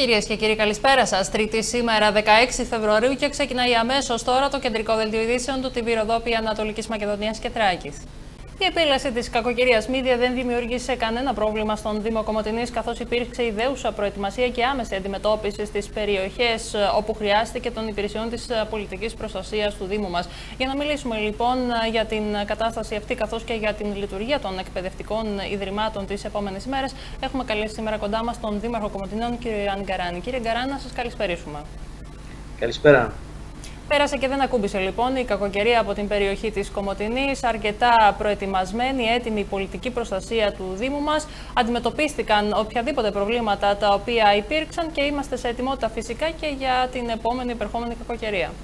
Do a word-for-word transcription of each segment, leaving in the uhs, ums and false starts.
Κυρίες και κύριοι, καλησπέρα σας. Τρίτη σήμερα, δεκαέξι Φεβρουαρίου, και ξεκινάει αμέσως τώρα το κεντρικό δελτίο ειδήσεων του τι βι Ροδόπη Ανατολικής Μακεδονίας και Θράκης. Η επίλαση της κακοκαιρίας Μίδια δεν δημιούργησε κανένα πρόβλημα στον Δήμο Κομοτηνής, καθώς υπήρξε ιδέουσα προετοιμασία και άμεση αντιμετώπιση στις περιοχές όπου χρειάστηκε των υπηρεσιών της πολιτικής προστασίας του Δήμου μας. Για να μιλήσουμε λοιπόν για την κατάσταση αυτή, καθώς και για την λειτουργία των εκπαιδευτικών ιδρυμάτων τις επόμενες ημέρες, έχουμε καλέσει σήμερα κοντά μας τον Δήμαρχο Κομοτηνών, κ. Ιωάννη Γκαράνη. Κύριε Γκαράνη, να σας καλησπερίσουμε. Καλησπέρα. Πέρασε και δεν ακούμπησε λοιπόν η κακοκαιρία από την περιοχή της Κομοτηνής. Αρκετά προετοιμασμένη, έτοιμη η πολιτική προστασία του Δήμου μας. Αντιμετωπίστηκαν οποιαδήποτε προβλήματα τα οποία υπήρξαν και είμαστε σε ετοιμότητα φυσικά και για την επόμενη υπερχόμενη κακοκαιρία.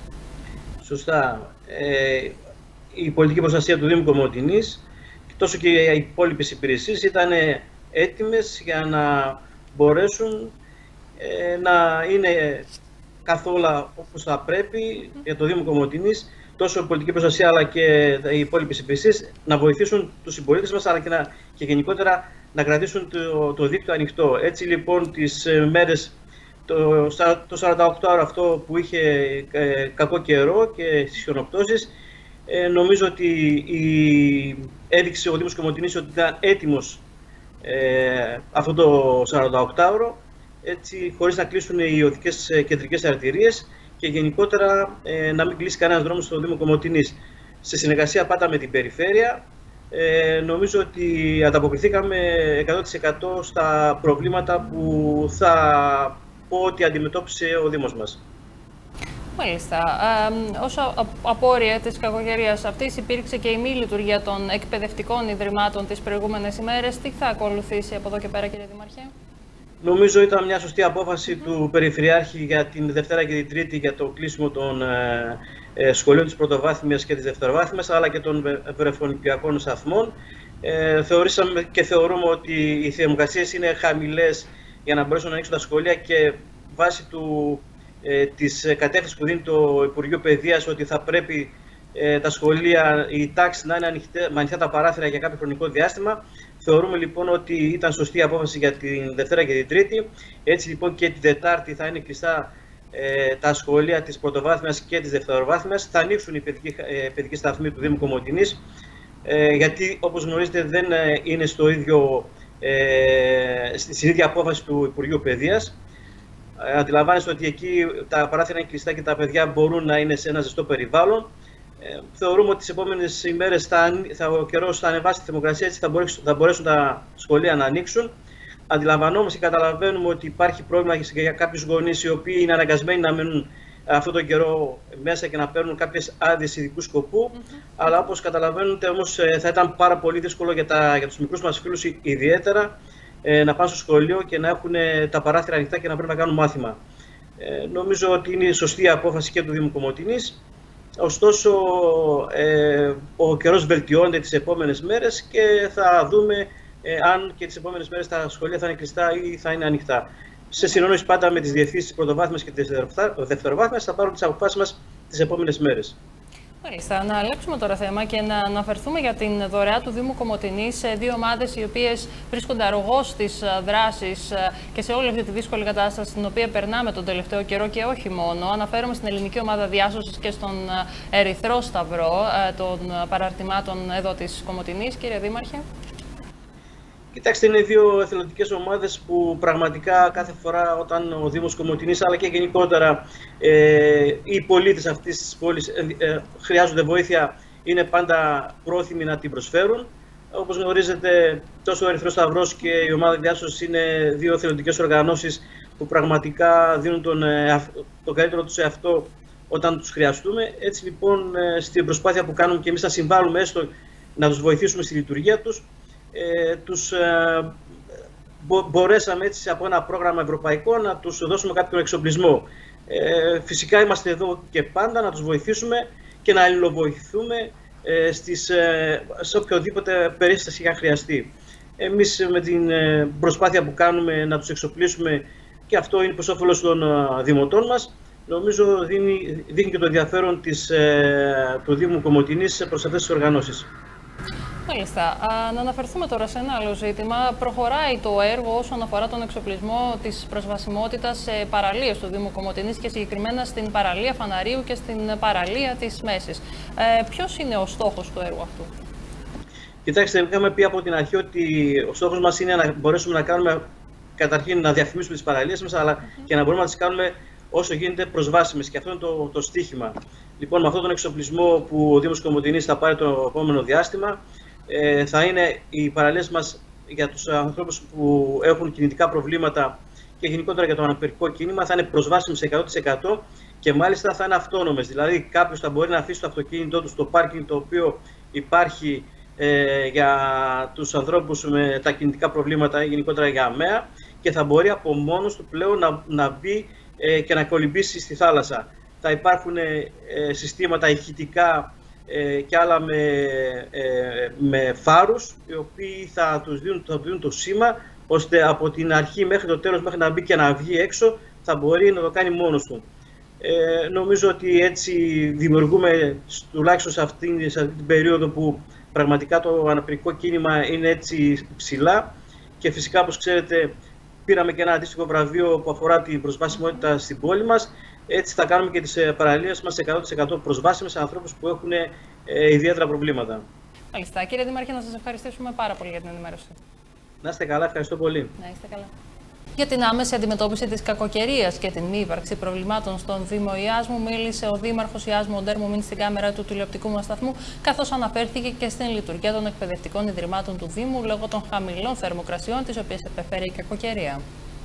Σωστά. Ε, η πολιτική προστασία του Δήμου Κομοτηνής, τόσο και οι υπόλοιπες υπηρεσίες, ήταν έτοιμες για να μπορέσουν ε, να είναι καθόλου όπως θα πρέπει για το Δήμο Κομοτηνής, τόσο η πολιτική προστασία αλλά και οι υπόλοιπες υπηρεσίες να βοηθήσουν τους συμπολίτες μας, αλλά και, να, και γενικότερα να κρατήσουν το, το δίκτυο ανοιχτό. Έτσι λοιπόν τις μέρες, το, το σαράντα οκτώ ωρο αυτό που είχε ε, κακό καιρό και στις χιονοπτώσεις, ε, νομίζω ότι η, έδειξε ο Δήμος Κομοτηνής ότι ήταν έτοιμος ε, αυτό το σαράντα οκτώ ωρο, έτσι, χωρίς να κλείσουν οι οδικές κεντρικές αρτηρίες και γενικότερα ε, να μην κλείσει κανένας δρόμος στο Δήμο Κομοτηνής. Σε συνεργασία πάντα με την περιφέρεια, ε, νομίζω ότι ανταποκριθήκαμε εκατό τοις εκατό στα προβλήματα που θα πω ότι αντιμετώπισε ο Δήμος μας. Μάλιστα. Ε, όσο απόρρια της κακοκαιρίας αυτής υπήρξε και η μη λειτουργία των εκπαιδευτικών ιδρυμάτων τις προηγούμενες ημέρες. Τι θα ακολουθήσει από εδώ και πέρα, κύριε Δήμαρχε? Νομίζω ήταν μια σωστή απόφαση mm-hmm. του Περιφερειάρχη για την Δευτέρα και την Τρίτη για το κλείσιμο των ε, ε, σχολείων της πρωτοβάθμιας και της δευτεροβάθμιας, αλλά και των βρεφονιπιακών σταθμών. Ε, θεωρήσαμε και θεωρούμε ότι οι θερμοκρασίες είναι χαμηλές για να μπορέσουν να ανοίξουν τα σχολεία, και βάσει του, ε, της κατεύθυνσης που δίνει το Υπουργείο Παιδείας ότι θα πρέπει ε, τα σχολεία, η τάξη να είναι ανοιχτά, με ανοιχτά τα παράθυρα για κάποιο χρονικό διάστημα. Θεωρούμε λοιπόν ότι ήταν σωστή η απόφαση για την Δευτέρα και την Τρίτη. Έτσι λοιπόν και την Τετάρτη θα είναι κλειστά ε, τα σχολεία της πρωτοβάθμιας και της δευτεροβάθμιας. Θα ανοίξουν οι παιδικοί, ε, παιδικοί σταθμοί του Δήμου Κομοτηνής, ε, γιατί όπως γνωρίζετε δεν είναι στο ίδιο, ε, στην ίδια απόφαση του Υπουργείου Παιδείας. Ε, αντιλαμβάνεστε ότι εκεί τα παράθυρα είναι κλειστά και τα παιδιά μπορούν να είναι σε ένα ζεστό περιβάλλον. Ε, θεωρούμε ότι τις επόμενες ημέρες θα, θα, ο καιρός θα ανεβάσει τη θερμοκρασία, έτσι θα μπορέσουν, θα μπορέσουν τα σχολεία να ανοίξουν. Αντιλαμβανόμαστε και καταλαβαίνουμε ότι υπάρχει πρόβλημα για κάποιους γονείς οι οποίοι είναι αναγκασμένοι να μείνουν αυτόν τον καιρό μέσα και να παίρνουν κάποιες άδειες ειδικού σκοπού. Mm-hmm. Αλλά όπως καταλαβαίνετε όμως θα ήταν πάρα πολύ δύσκολο για, τα, για τους μικρούς μας φίλους ιδιαίτερα ε, να πάνε στο σχολείο και να έχουν τα παράθυρα ανοιχτά και να πρέπει να κάνουν μάθημα. Ε, νομίζω ότι είναι σωστή η απόφαση και του Δήμου Κομοτηνής. Ωστόσο, ε, ο καιρός βελτιώνεται τις επόμενες μέρες και θα δούμε ε, αν και τις επόμενες μέρες τα σχολεία θα είναι κλειστά ή θα είναι ανοιχτά. Σε συνεννόηση πάντα με τις διευθύνσεις της πρωτοβάθμιας και της δευτεροβάθμιας θα πάρουν τις αποφάσεις μας τις επόμενες μέρες. Μάλιστα. Να αλλάξουμε τώρα θέμα και να αναφερθούμε για την δωρεά του Δήμου Κομοτηνής σε δύο ομάδες οι οποίες βρίσκονται αρρωγώς στις δράσεις και σε όλη αυτή τη δύσκολη κατάσταση στην οποία περνάμε τον τελευταίο καιρό, και όχι μόνο. Αναφέρομαι στην Ελληνική Ομάδα Διάσωσης και στον Ερυθρό Σταυρό των παραρτημάτων εδώ της Κομοτηνής. Κύριε Δήμαρχε. Κοιτάξτε, είναι δύο εθελοντικές ομάδες που πραγματικά κάθε φορά όταν ο Δήμος Κομοτηνής αλλά και γενικότερα ε, οι πολίτες αυτής της πόλης ε, ε, χρειάζονται βοήθεια, είναι πάντα πρόθυμοι να την προσφέρουν. Όπως γνωρίζετε, τόσο ο Ερυθρός Σταυρός και η Ομάδα Διάσωσης είναι δύο εθελοντικές οργανώσεις που πραγματικά δίνουν τον, ε, το καλύτερο τους εαυτό όταν τους χρειαστούμε. Έτσι λοιπόν, ε, στην προσπάθεια που κάνουμε και εμείς να συμβάλλουμε έστω να τους βοηθήσουμε στη λειτουργία τους, Ε, τους ε, μπο, μπορέσαμε έτσι από ένα πρόγραμμα ευρωπαϊκό να τους δώσουμε κάποιον εξοπλισμό. Ε, φυσικά είμαστε εδώ και πάντα να τους βοηθήσουμε και να αλληλοβοηθούμε ε, στις, ε, σε οποιοδήποτε περίσταση είχα χρειαστεί. Εμείς με την ε, προσπάθεια που κάνουμε να τους εξοπλίσουμε, και αυτό είναι προς όφελος των ε, δημοτών μας, νομίζω δίνει, δίνει και το ενδιαφέρον της, ε, του Δήμου Κομοτηνής προς αυτές τις οργανώσεις. Μάλιστα. Α, να αναφερθούμε τώρα σε ένα άλλο ζήτημα. Προχωράει το έργο όσον αφορά τον εξοπλισμό της προσβασιμότητας σε παραλίες του Δήμου Κομοτηνής και συγκεκριμένα στην παραλία Φαναρίου και στην παραλία της Μέσης. Ε, ποιος είναι ο στόχος του έργου αυτού? Κοιτάξτε, είχαμε πει από την αρχή ότι ο στόχος μας είναι να μπορέσουμε να κάνουμε, καταρχήν να διαφημίσουμε τις παραλίες μας, αλλά mm-hmm. και να μπορούμε να τις κάνουμε όσο γίνεται προσβάσιμες. Και αυτό είναι το, το στίχημα. Λοιπόν, με αυτόν τον εξοπλισμό που ο Δήμος Κομοτηνής θα πάρει το επόμενο διάστημα, ε, θα είναι οι παραλίες μας για τους ανθρώπους που έχουν κινητικά προβλήματα και γενικότερα για το αναπηρικό κίνημα, θα είναι προσβάσιμες εκατό τοις εκατό και μάλιστα θα είναι αυτόνομες. Δηλαδή, κάποιος θα μπορεί να αφήσει το αυτοκίνητό του στο πάρκινγκ το οποίο υπάρχει ε, για τους ανθρώπους με τα κινητικά προβλήματα ή γενικότερα για ΑΜΕΑ και θα μπορεί από μόνος του πλέον να, να μπει ε, και να κολυμπήσει στη θάλασσα. Θα υπάρχουν ε, συστήματα ηχητικά ε, και άλλα με, ε, με φάρους, οι οποίοι θα τους δίνουν, θα δίνουν το σήμα, ώστε από την αρχή μέχρι το τέλος, μέχρι να μπει και να βγει έξω, θα μπορεί να το κάνει μόνος του. Ε, νομίζω ότι έτσι δημιουργούμε, τουλάχιστον σε αυτή, σε αυτή την περίοδο που πραγματικά το αναπηρικό κίνημα είναι έτσι ψηλά και φυσικά, όπως ξέρετε, πήραμε και ένα αντίστοιχο βραβείο που αφορά την προσβασιμότητα στην πόλη μας. Έτσι θα κάνουμε και τις παραλίες μας εκατό τοις εκατό προσβάσιμες σε ανθρώπους που έχουν ε, ιδιαίτερα προβλήματα. Μάλιστα. Κύριε Δήμαρχε, να σας ευχαριστήσουμε πάρα πολύ για την ενημέρωση. Να είστε καλά, ευχαριστώ πολύ. Να είστε καλά. Για την άμεση αντιμετώπιση της κακοκαιρίας και την μη ύπαρξη προβλημάτων στον Δήμο Ιάσμου, μίλησε ο Δήμαρχος Ιάσμου, ο Ντέρ Μουμίν, στην κάμερα του τηλεοπτικού μας σταθμού, καθώς αναφέρθηκε και στην λειτουργία των εκπαιδευτικών ιδρυμάτων του Δήμου λόγω των χαμηλών θερμοκρασιών, τις οποίες επεφέρει η κακοκαιρία.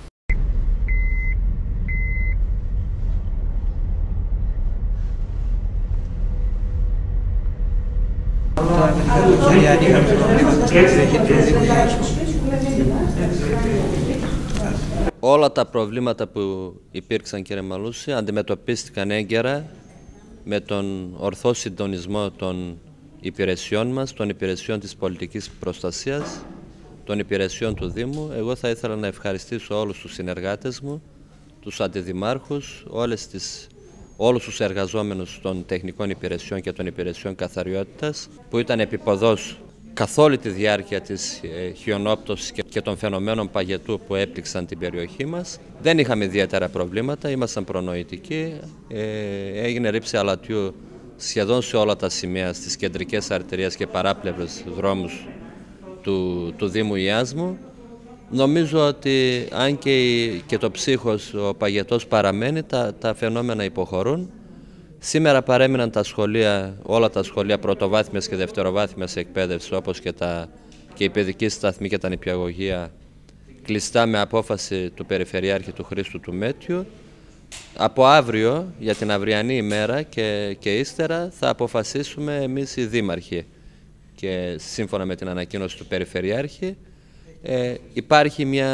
Όλα τα προβλήματα που υπήρξαν, κύριε Μαλούση, αντιμετωπίστηκαν έγκαιρα με τον ορθό συντονισμό των υπηρεσιών μας, των υπηρεσιών της πολιτικής προστασίας, των υπηρεσιών του Δήμου. Εγώ θα ήθελα να ευχαριστήσω όλους τους συνεργάτες μου, τους αντιδημάρχους, όλες τις, όλους τους εργαζόμενους των τεχνικών υπηρεσιών και των υπηρεσιών καθαριότητας, που ήταν επίποδος καθ' όλη τη διάρκεια της ε, χιονόπτωσης και, και των φαινομένων παγετού που έπληξαν την περιοχή μας. Δεν είχαμε ιδιαίτερα προβλήματα, ήμασταν προνοητικοί, ε, έγινε ρήψη αλατιού σχεδόν σε όλα τα σημεία, στις κεντρικές αρτηρίες και παράπλευρες δρόμους του, του Δήμου Ιάσμου. Νομίζω ότι αν και, και το ψύχος, ο παγετός παραμένει, τα, τα φαινόμενα υποχωρούν. Σήμερα παρέμειναν τα σχολεία, όλα τα σχολεία πρωτοβάθμιας και δευτεροβάθμιας εκπαίδευσης, όπως και, τα, και η παιδική σταθμή και τα νηπιαγωγεία, κλειστά με απόφαση του Περιφερειάρχη του Χρήστου του Μέτιου. Από αύριο, για την αυριανή ημέρα και, και ύστερα, θα αποφασίσουμε εμείς οι δήμαρχοι και σύμφωνα με την ανακοίνωση του Περιφερειάρχη. Ε, υπάρχει μια,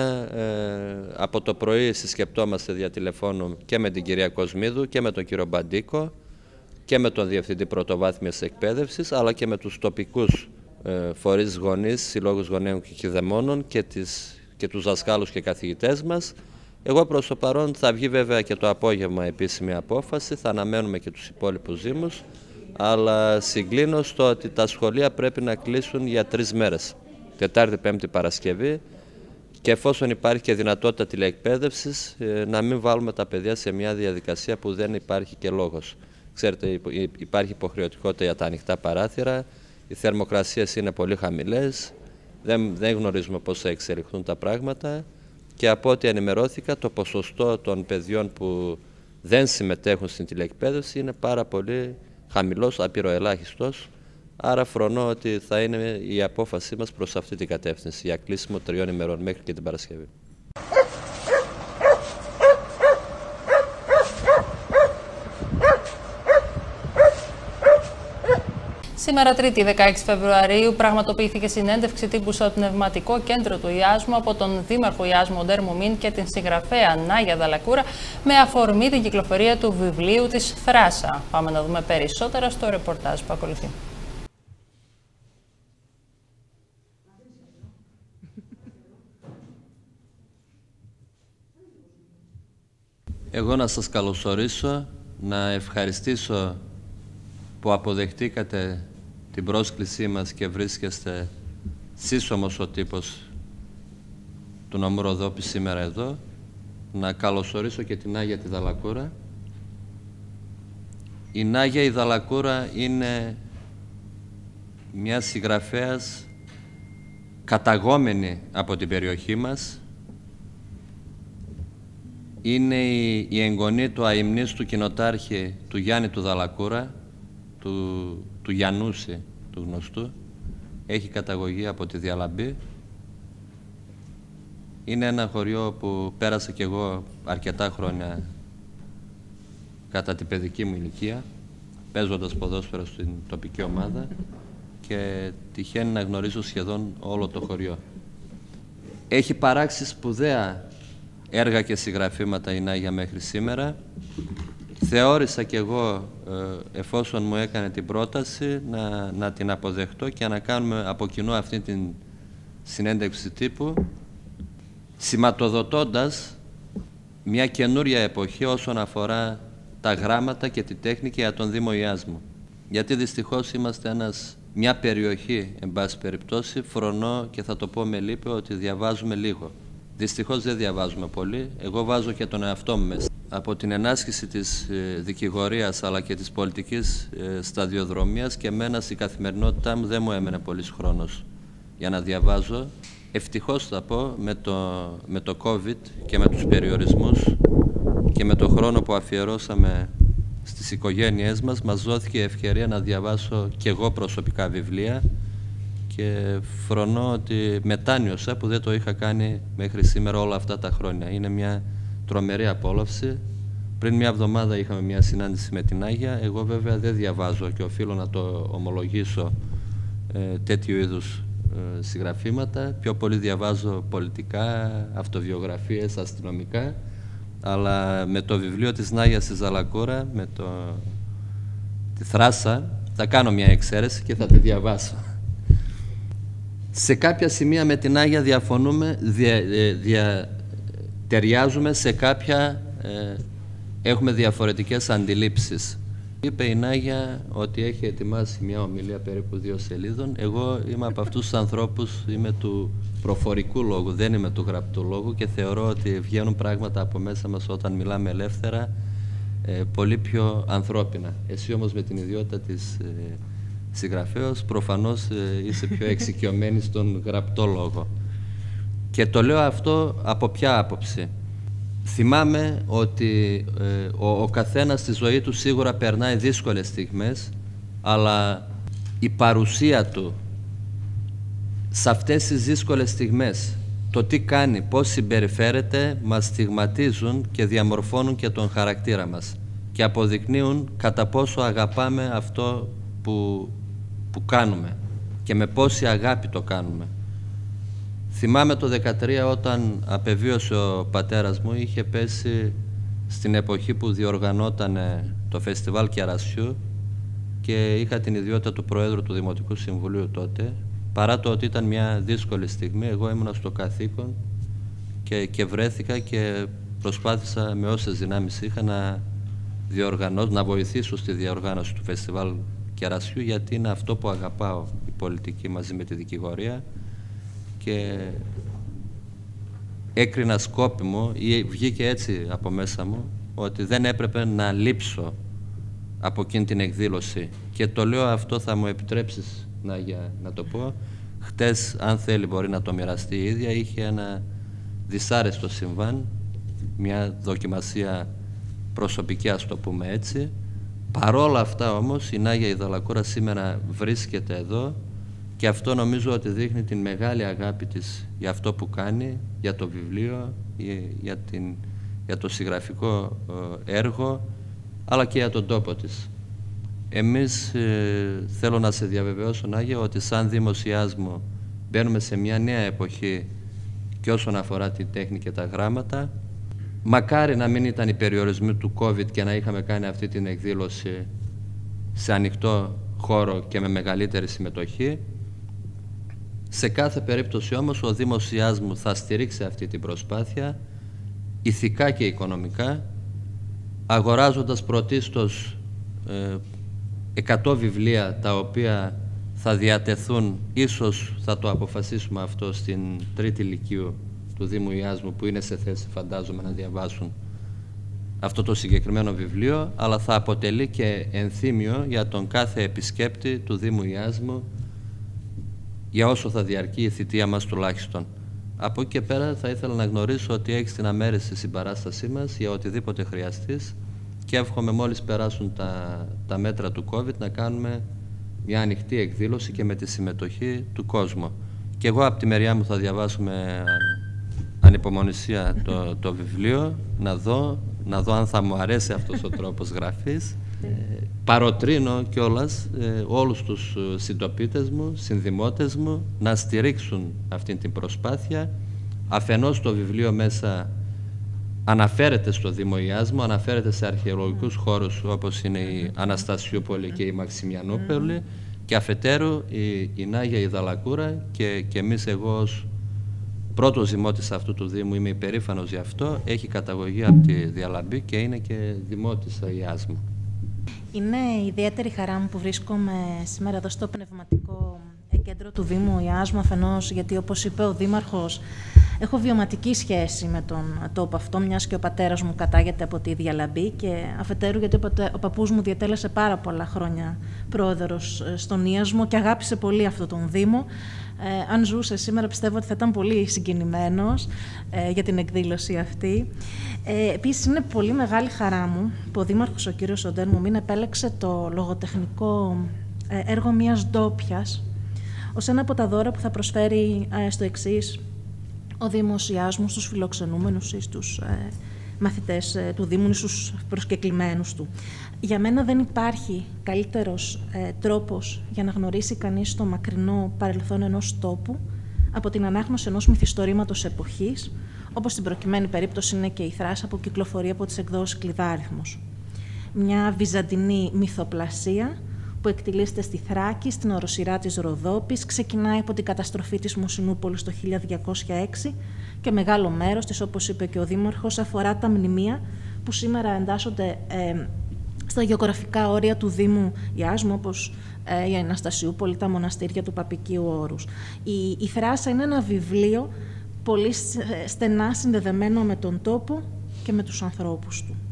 ε, από το πρωί συσκεπτόμαστε δια τηλεφώνου και με την κυρία Κοσμίδου και με τον κύριο Μπαντίκο και με τον Διευθυντή Πρωτοβάθμιας Εκπαίδευσης, αλλά και με τους τοπικούς ε, φορείς γονείς, συλλόγους γονέων και κηδεμόνων και, τις, και τους δασκάλους και καθηγητές μας. Εγώ προς το παρόν θα βγει βέβαια και το απόγευμα επίσημη απόφαση, θα αναμένουμε και τους υπόλοιπους δήμους, αλλά συγκλίνω στο ότι τα σχολεία πρέπει να κλείσουν για τρεις μέρες. Τετάρτη, Πέμπτη, Παρασκευή, και εφόσον υπάρχει και δυνατότητα τηλεεκπαίδευσης, να μην βάλουμε τα παιδιά σε μια διαδικασία που δεν υπάρχει και λόγος. Ξέρετε, υπάρχει υποχρεωτικότητα για τα ανοιχτά παράθυρα, οι θερμοκρασίες είναι πολύ χαμηλές, δεν, δεν γνωρίζουμε πώς θα εξελιχθούν τα πράγματα και από ό,τι ενημερώθηκα, το ποσοστό των παιδιών που δεν συμμετέχουν στην τηλεεκπαίδευση είναι πάρα πολύ χαμηλός, απειροελάχιστος. Άρα φρονώ ότι θα είναι η απόφασή μας προς αυτή την κατεύθυνση για κλείσιμο τριών ημερών μέχρι και την Παρασκευή. Σήμερα, Τρίτη, δεκαέξι Φεβρουαρίου, πραγματοποιήθηκε συνέντευξη τύπου στο Πνευματικό Κέντρο του Ιάσμου από τον Δήμαρχο Ιάσμου Ντέρ Μουμίν και την συγγραφέα Νάγια Δαλακούρα με αφορμή την κυκλοφορία του βιβλίου της Θράσα. Πάμε να δούμε περισσότερα στο ρεπορτάζ που ακολουθεί. Εγώ να σας καλωσορίσω, να ευχαριστήσω που αποδεχτήκατε την πρόσκλησή μας και βρίσκεστε σύσσωμος ο τύπος του νομού Ροδόπη σήμερα εδώ, να καλωσορίσω και την Άγια τη Δαλακούρα. Η Νάγια η Δαλακούρα είναι μια συγγραφέας καταγόμενη από την περιοχή μας. Είναι η, η εγγονή του αημνίστου κοινοτάρχη του Γιάννη του Δαλακούρα, του, του Γιαννούση του γνωστού. Έχει καταγωγή από τη Διαλαμπή. Είναι ένα χωριό που πέρασα κι εγώ αρκετά χρόνια κατά την παιδική μου ηλικία, παίζοντας ποδόσφαιρο στην τοπική ομάδα, και τυχαίνει να γνωρίζω σχεδόν όλο το χωριό. Έχει παράξει σπουδαία έργα και συγγραφήματα η Νάγια μέχρι σήμερα. Θεώρησα κι εγώ, εφόσον μου έκανε την πρόταση, να, να την αποδεχτώ και να κάνουμε από κοινού αυτή την συνέντευξη τύπου, σηματοδοτώντας μια καινούρια εποχή όσον αφορά τα γράμματα και τη τέχνη και για τον Δήμο Ιάσμου. Γιατί δυστυχώς είμαστε ένας, μια περιοχή, εν πάση περιπτώσει, φρονώ και θα το πω με λύπη ότι διαβάζουμε λίγο. Δυστυχώς δεν διαβάζουμε πολύ. Εγώ βάζω και τον εαυτό μου μέσα. Από την ενάσκηση της ε, δικηγορίας αλλά και της πολιτικής ε, σταδιοδρομίας και εμένα στην καθημερινότητά μου δεν μου έμενε πολύς χρόνος για να διαβάζω. Ευτυχώς θα πω, με το, με το COVID και με τους περιορισμούς και με το χρόνο που αφιερώσαμε στις οικογένειές μας, μας δόθηκε η ευκαιρία να διαβάσω και εγώ προσωπικά βιβλία, και φρονώ ότι μετάνιωσα που δεν το είχα κάνει μέχρι σήμερα όλα αυτά τα χρόνια. Είναι μια τρομερή απόλαυση. Πριν μια εβδομάδα είχαμε μια συνάντηση με την Άγια. Εγώ βέβαια δεν διαβάζω και οφείλω να το ομολογήσω ε, τέτοιου είδους ε, συγγραφήματα. Πιο πολύ διαβάζω πολιτικά, αυτοβιογραφίες, αστυνομικά. Αλλά με το βιβλίο της Νάγιας της Δαλακούρα, με το... τη Θράσα, θα κάνω μια εξαίρεση και θα τη διαβάσω. Σε κάποια σημεία με την Άγια διαφωνούμε, δια, δια, ταιριάζουμε, σε κάποια ε, έχουμε διαφορετικές αντιλήψεις. Είπε η Νάγια ότι έχει ετοιμάσει μια ομιλία περίπου δύο σελίδων. Εγώ είμαι από αυτούς τους ανθρώπους, είμαι του προφορικού λόγου, δεν είμαι του γραπτού λόγου, και θεωρώ ότι βγαίνουν πράγματα από μέσα μας όταν μιλάμε ελεύθερα ε, πολύ πιο ανθρώπινα. Εσύ όμως με την ιδιότητα της ε, συγγραφέως προφανώς ε, είσαι πιο εξοικειωμένη στον γραπτό λόγο. Και το λέω αυτό από ποια άποψη? Θυμάμαι ότι ε, ο, ο καθένας στη ζωή του σίγουρα περνάει δύσκολες στιγμές, αλλά η παρουσία του σε αυτές τις δύσκολες στιγμές, το τι κάνει, πώς συμπεριφέρεται, μας στιγματίζουν και διαμορφώνουν και τον χαρακτήρα μας και αποδεικνύουν κατά πόσο αγαπάμε αυτό που, που κάνουμε και με πόση αγάπη το κάνουμε. Θυμάμαι το δεκατρία, όταν απεβίωσε ο πατέρας μου, είχε πέσει στην εποχή που διοργανόταν το φεστιβάλ Κερασιού και είχα την ιδιότητα του Προέδρου του Δημοτικού Συμβουλίου τότε. Παρά το ότι ήταν μια δύσκολη στιγμή, εγώ ήμουνα στο καθήκον και, και βρέθηκα και προσπάθησα με όσες δυνάμεις είχα να, διοργανώσω, να βοηθήσω στη διοργάνωση του φεστιβάλ Κερασιού, γιατί είναι αυτό που αγαπάω, η πολιτική μαζί με τη δικηγορία, και έκρινα σκόπιμο ή βγήκε έτσι από μέσα μου ότι δεν έπρεπε να λείψω από εκείνη την εκδήλωση. Και το λέω αυτό, θα μου επιτρέψεις να, για, να το πω. Χτες, αν θέλει μπορεί να το μοιραστεί η ίδια, είχε ένα δυσάρεστο συμβάν, μια δοκιμασία προσωπική, ας το πούμε έτσι. Παρόλα αυτά όμως η Νάγια η Δαλακούρα σήμερα βρίσκεται εδώ, και αυτό νομίζω ότι δείχνει την μεγάλη αγάπη της για αυτό που κάνει, για το βιβλίο, για, την, για το συγγραφικό έργο, αλλά και για τον τόπο της. Εμείς ε, θέλω να σε διαβεβαιώσω, Νάγια, ότι σαν Δήμος Ιάσμου μπαίνουμε σε μια νέα εποχή και όσον αφορά τη τέχνη και τα γράμματα. Μακάρι να μην ήταν οι περιορισμοί του COVID και να είχαμε κάνει αυτή την εκδήλωση σε ανοιχτό χώρο και με μεγαλύτερη συμμετοχή. Σε κάθε περίπτωση όμως ο Δήμος Ιάσμου θα στηρίξει αυτή την προσπάθεια ηθικά και οικονομικά, αγοράζοντας πρωτίστως ε, εκατό βιβλία, τα οποία θα διατεθούν, ίσως θα το αποφασίσουμε αυτό στην τρίτη λυκείου του Δήμου Ιάσμου, που είναι σε θέση, φαντάζομαι, να διαβάσουν αυτό το συγκεκριμένο βιβλίο, αλλά θα αποτελεί και ενθύμιο για τον κάθε επισκέπτη του Δήμου Ιάσμου για όσο θα διαρκεί η θητεία μας τουλάχιστον. Από εκεί και πέρα θα ήθελα να γνωρίσω ότι έχεις την αμέριστη στη συμπαράστασή μας για οτιδήποτε χρειαστείς και εύχομαι μόλις περάσουν τα, τα μέτρα του COVID να κάνουμε μια ανοιχτή εκδήλωση και με τη συμμετοχή του κόσμου. Και εγώ από τη μεριά μου θα διαβάσω με ανυπομονησία το, το βιβλίο, να δω, να δω αν θα μου αρέσει αυτός ο τρόπος γραφής. Ε, παροτρύνω κιόλας ε, όλους τους συντοπίτες μου, συνδημότες μου να στηρίξουν αυτή την προσπάθεια. Αφενός το βιβλίο μέσα αναφέρεται στο Δήμο Ιάσμου, αναφέρεται σε αρχαιολογικούς χώρους όπως είναι η Αναστασιούπολη και η Μαξιμιανούπολη mm. και αφετέρου η, η Νάγια η Δαλακούρα και, και εμείς, εγώ ως πρώτος δημότης αυτού του Δήμου, είμαι υπερήφανος γι' αυτό, έχει καταγωγή από τη Διαλαμπή και είναι και δημότισσα Ιάσμου. Είναι ιδιαίτερη χαρά μου που βρίσκομαι σήμερα εδώ στο πνευματικό κέντρο του Δήμου Ιάσμου, αφενός γιατί, όπως είπε ο Δήμαρχος, έχω βιωματική σχέση με τον τόπο αυτό, μιας και ο πατέρας μου κατάγεται από τη Διαλαμπή, και αφετέρου γιατί ο, πατέ, ο παππούς μου διατέλεσε πάρα πολλά χρόνια πρόεδρος στον Ιάσμο και αγάπησε πολύ αυτόν τον Δήμο. Ε, αν ζούσε σήμερα, πιστεύω ότι θα ήταν πολύ συγκινημένος ε, για την εκδήλωση αυτή. Ε, επίσης, είναι πολύ μεγάλη χαρά μου που ο Δήμαρχος, ο κύριος Σοντέρ Μουμίν, επέλεξε το λογοτεχνικό ε, έργο μιας ντόπιας ως ένα από τα δώρα που θα προσφέρει ε, στο εξής ο Δήμος Ιάσμου στους φιλοξενούμενους ή στους ε, μαθητές ε, του Δήμου ή στους προσκεκλημένους του. Για μένα δεν υπάρχει καλύτερος ε, τρόπος για να γνωρίσει κανείς το μακρινό παρελθόν ενός τόπου από την ανάγνωση ενός μυθιστορήματος εποχής, όπως στην προκειμένη περίπτωση είναι και η Θράσα που κυκλοφορεί από τις εκδόσεις Κλειδάριθμος. Μια βυζαντινή μυθοπλασία που εκτιλήσεται στη Θράκη, στην οροσειρά της Ροδόπης, ξεκινάει από την καταστροφή της Μοσυνούπολης το χίλια διακόσια έξι και μεγάλο μέρος της, όπως είπε και ο Δήμαρχος, αφορά τα μνημεία που σήμερα εντάσσονται ε, στα γεωγραφικά όρια του Δήμου Ιάσμου, όπως ε, η Αναστασιούπολη, τα μοναστήρια του Παπικίου Όρους. Η, η Θράσα είναι ένα βιβλίο πολύ στενά συνδεδεμένο με τον τόπο και με τους ανθρώπους του.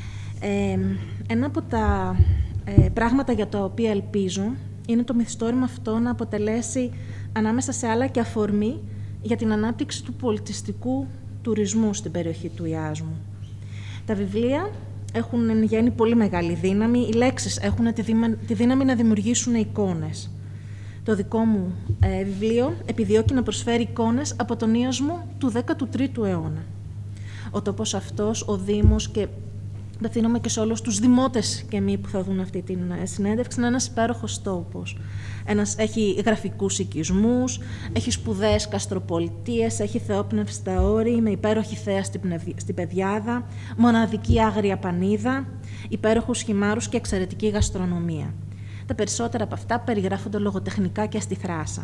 Ε, ένα από τα ε, πράγματα για τα οποία ελπίζω είναι το μυθιστόρημα αυτό να αποτελέσει ανάμεσα σε άλλα και αφορμή για την ανάπτυξη του πολιτιστικού τουρισμού στην περιοχή του Ιάσμου. Τα βιβλία έχουν εν γέννη πολύ μεγάλη δύναμη. Οι λέξεις έχουν τη, δήμα, τη δύναμη να δημιουργήσουν εικόνες. Το δικό μου ε, βιβλίο επιδιώκει να προσφέρει εικόνες από τον Ιάσμο του δέκατου τρίτου αιώνα. Ο τόπος αυτός, ο Δήμος, και απευθύνομαι και σε όλους τους δημότες και εμεί που θα δουν αυτή την συνέντευξη, είναι ένας υπέροχος τόπος. Ένας, έχει γραφικούς οικισμούς, έχει σπουδαίες καστροπολιτείες, έχει θεόπνευστα όρη, με υπέροχη θέα στην, στην Πεδιάδα, μοναδική άγρια πανίδα, υπέροχους χυμάρους και εξαιρετική γαστρονομία. Τα περισσότερα από αυτά περιγράφονται λογοτεχνικά και στη Θράσα.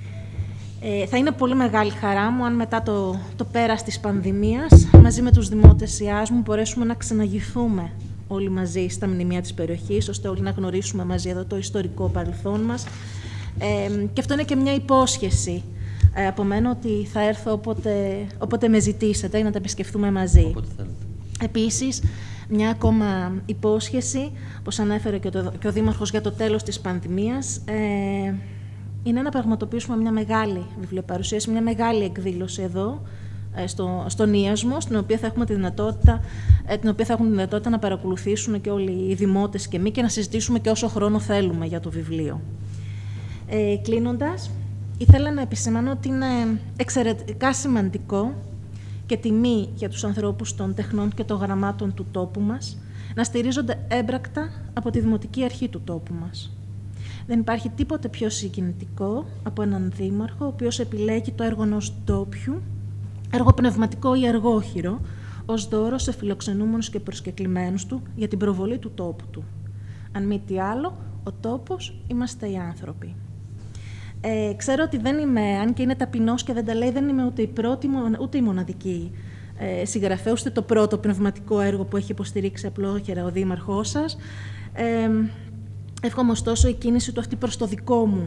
Ε, θα είναι πολύ μεγάλη χαρά μου αν μετά το, το πέρας της πανδημίας, μαζί με τους δημότες Ιάσμου, μπορέσουμε να ξαναγηθούμε όλοι μαζί στα μνημεία της περιοχής, ώστε όλοι να γνωρίσουμε μαζί εδώ το ιστορικό παρελθόν μας. Ε, και αυτό είναι και μια υπόσχεση ε, από μένα, ότι θα έρθω όποτε, όποτε με ζητήσετε ή να τα επισκεφθούμε μαζί. Επίσης, μια ακόμα υπόσχεση, όπως ανέφερε και, το, και ο Δήμαρχος για το τέλος της πανδημίας, ε, είναι να πραγματοποιήσουμε μια μεγάλη βιβλιοπαρουσίαση, μια μεγάλη εκδήλωση εδώ, στο, στον Ιάσμο, στην οποία θα έχουμε τη δυνατότητα, την οποία θα έχουν τη δυνατότητα να παρακολουθήσουν και όλοι οι δημότες και εμείς και να συζητήσουμε και όσο χρόνο θέλουμε για το βιβλίο. Ε, κλείνοντας, ήθελα να επισημάνω ότι είναι εξαιρετικά σημαντικό και τιμή για τους ανθρώπους των τεχνών και των γραμμάτων του τόπου μας να στηρίζονται έμπρακτα από τη Δημοτική Αρχή του τόπου μας. Δεν υπάρχει τίποτε πιο συγκινητικό από έναν δήμαρχο, ο οποίος επιλέγει το έργο ενός ντόπιου, έργο πνευματικό ή αργόχειρο, ως δώρο σε φιλοξενούμενους και προσκεκλημένους του για την προβολή του τόπου του. Αν μη τι άλλο, ο τόπος είμαστε οι άνθρωποι. Ε, ξέρω ότι δεν είμαι, αν και είναι ταπεινός και δεν τα λέει, δεν είμαι ούτε η πρώτη, ούτε η μοναδική ε, συγγραφέα, ούτε το πρώτο πνευματικό έργο που έχει υποστηρίξει απλόχερα ο δήμαρχός σας. Ε, Εύχομαι ωστόσο η κίνηση του αυτή προς το δικό μου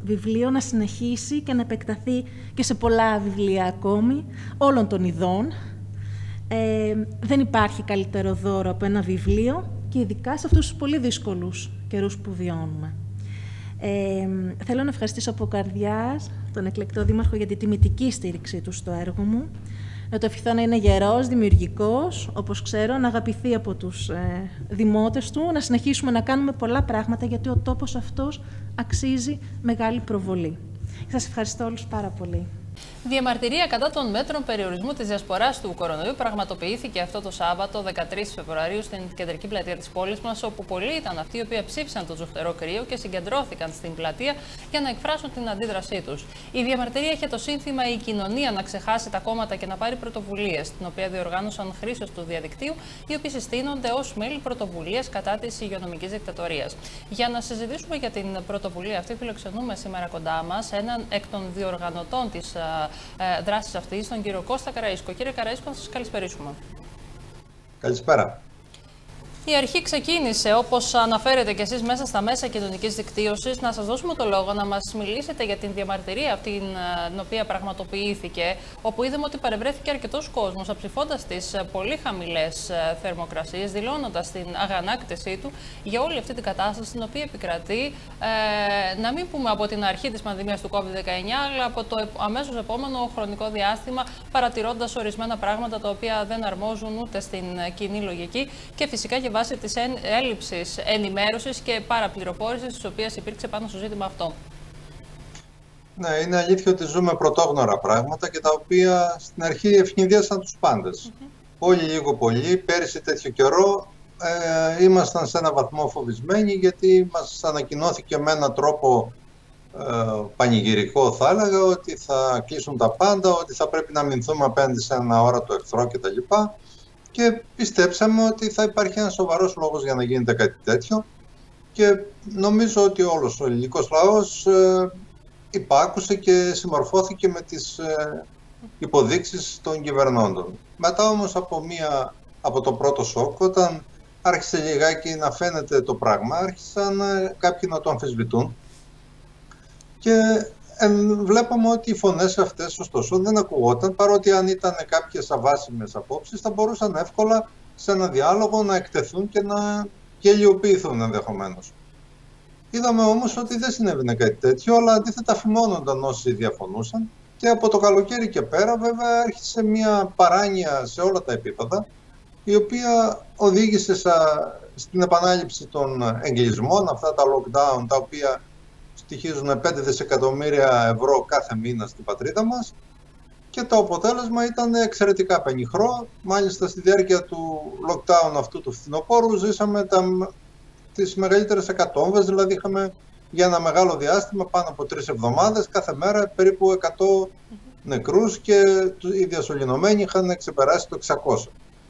βιβλίο να συνεχίσει και να επεκταθεί και σε πολλά βιβλία ακόμη, όλων των ειδών. Ε, δεν υπάρχει καλύτερο δώρο από ένα βιβλίο και ειδικά σε αυτούς τους πολύ δύσκολους καιρούς που βιώνουμε. Ε, θέλω να ευχαριστήσω από καρδιάς τον εκλεκτό δήμαρχο για τη τιμητική στήριξή του στο έργο μου. Να το ευχηθώ να είναι γερός, δημιουργικός, όπως ξέρω, να αγαπηθεί από τους ε, δημότες του, να συνεχίσουμε να κάνουμε πολλά πράγματα, γιατί ο τόπος αυτός αξίζει μεγάλη προβολή. Σας ευχαριστώ όλους πάρα πολύ. Διαμαρτυρία κατά των μέτρων περιορισμού της διασποράς του κορονοϊού πραγματοποιήθηκε αυτό το Σάββατο, δεκατρείς Φεβρουαρίου, στην κεντρική πλατεία της πόλης μας, όπου πολλοί ήταν αυτοί οι οποίοι ψήφισαν το ζωφτερό κρύο και συγκεντρώθηκαν στην πλατεία για να εκφράσουν την αντίδρασή τους. Η διαμαρτυρία είχε το σύνθημα «Η κοινωνία να ξεχάσει τα κόμματα και να πάρει πρωτοβουλίες», την οποία διοργάνωσαν χρήστες του διαδικτύου, οι οποίοι συστήνονται ως μέλη πρωτοβουλίας κατά της υγειονομικής δικτατορίας. Για να συζητήσουμε για την πρωτοβουλία αυτή, φιλοξενούμε σήμερα κοντά μας έναν εκ των διοργανωτών της δράσης αυτής, τον κύριο Κώστα Καραΐσκο. Κύριε Καραΐσκο, να σας καλησπερίσουμε. Καλησπέρα. Η αρχή ξεκίνησε, όπως αναφέρετε και εσείς, μέσα στα μέσα κοινωνικής δικτύωσης. Να σας δώσουμε το λόγο να μας μιλήσετε για την διαμαρτυρία αυτή την οποία πραγματοποιήθηκε, όπου είδαμε ότι παρευρέθηκε αρκετός κόσμος, αψηφώντας τις πολύ χαμηλές θερμοκρασίες, δηλώνοντας την αγανάκτησή του για όλη αυτή την κατάσταση την οποία επικρατεί, ε, να μην πούμε από την αρχή της πανδημίας του κόβιντ δεκαεννιά, αλλά από το αμέσως επόμενο χρονικό διάστημα, παρατηρώντας ορισμένα πράγματα τα οποία δεν αρμόζουν ούτε στην κοινή λογική και φυσικά και βάσει της έλλειψης ενημέρωσης και παραπληροφόρησης της οποίας υπήρξε πάνω στο ζήτημα αυτό. Ναι, είναι αλήθεια ότι ζούμε πρωτόγνωρα πράγματα και τα οποία στην αρχή ευνηδίασαν τους πάντες. Mm-hmm. Όλοι λίγο πολύ, πέρυσι τέτοιο καιρό ε, ήμασταν σε ένα βαθμό φοβισμένοι, γιατί μας ανακοινώθηκε με έναν τρόπο ε, πανηγυρικό, θα έλεγα, ότι θα κλείσουν τα πάντα, ότι θα πρέπει να αμυνθούμε απέναντι σε ένα αόρατο εχθρό κτλ. Και πιστέψαμε ότι θα υπάρχει ένας σοβαρός λόγος για να γίνεται κάτι τέτοιο, και νομίζω ότι όλος ο ελληνικός λαός ε, υπάκουσε και συμμορφώθηκε με τις ε, υποδείξεις των κυβερνώντων. Μετά όμως από, μία, από το πρώτο σοκ, όταν άρχισε λιγάκι να φαίνεται το πράγμα, άρχισαν ε, κάποιοι να το αμφισβητούν, και Ε, βλέπαμε ότι οι φωνές αυτές, ωστόσο, δεν ακουγόταν, παρότι αν ήταν κάποιες αβάσιμες απόψεις, θα μπορούσαν εύκολα σε ένα διάλογο να εκτεθούν και να γελιοποιηθούν ενδεχομένως. Είδαμε όμως ότι δεν συνέβαινε κάτι τέτοιο, αλλά αντίθετα φημώνονταν όσοι διαφωνούσαν, και από το καλοκαίρι και πέρα βέβαια άρχισε μια παράνοια σε όλα τα επίπεδα, η οποία οδήγησε σα, στην επανάληψη των εγκλεισμών, αυτά τα lockdown τα οποία στοιχίζουν πέντε δισεκατομμύρια ευρώ κάθε μήνα στην πατρίδα μας, και το αποτέλεσμα ήταν εξαιρετικά πενιχρό. Μάλιστα στη διάρκεια του lockdown αυτού του φθινοπόρου ζήσαμε τα, τις μεγαλύτερες εκατόμβες, δηλαδή είχαμε για ένα μεγάλο διάστημα, πάνω από τρεις εβδομάδες, κάθε μέρα περίπου εκατό νεκρούς, και οι διασωληνωμένοι είχαν ξεπεράσει το εξακόσια.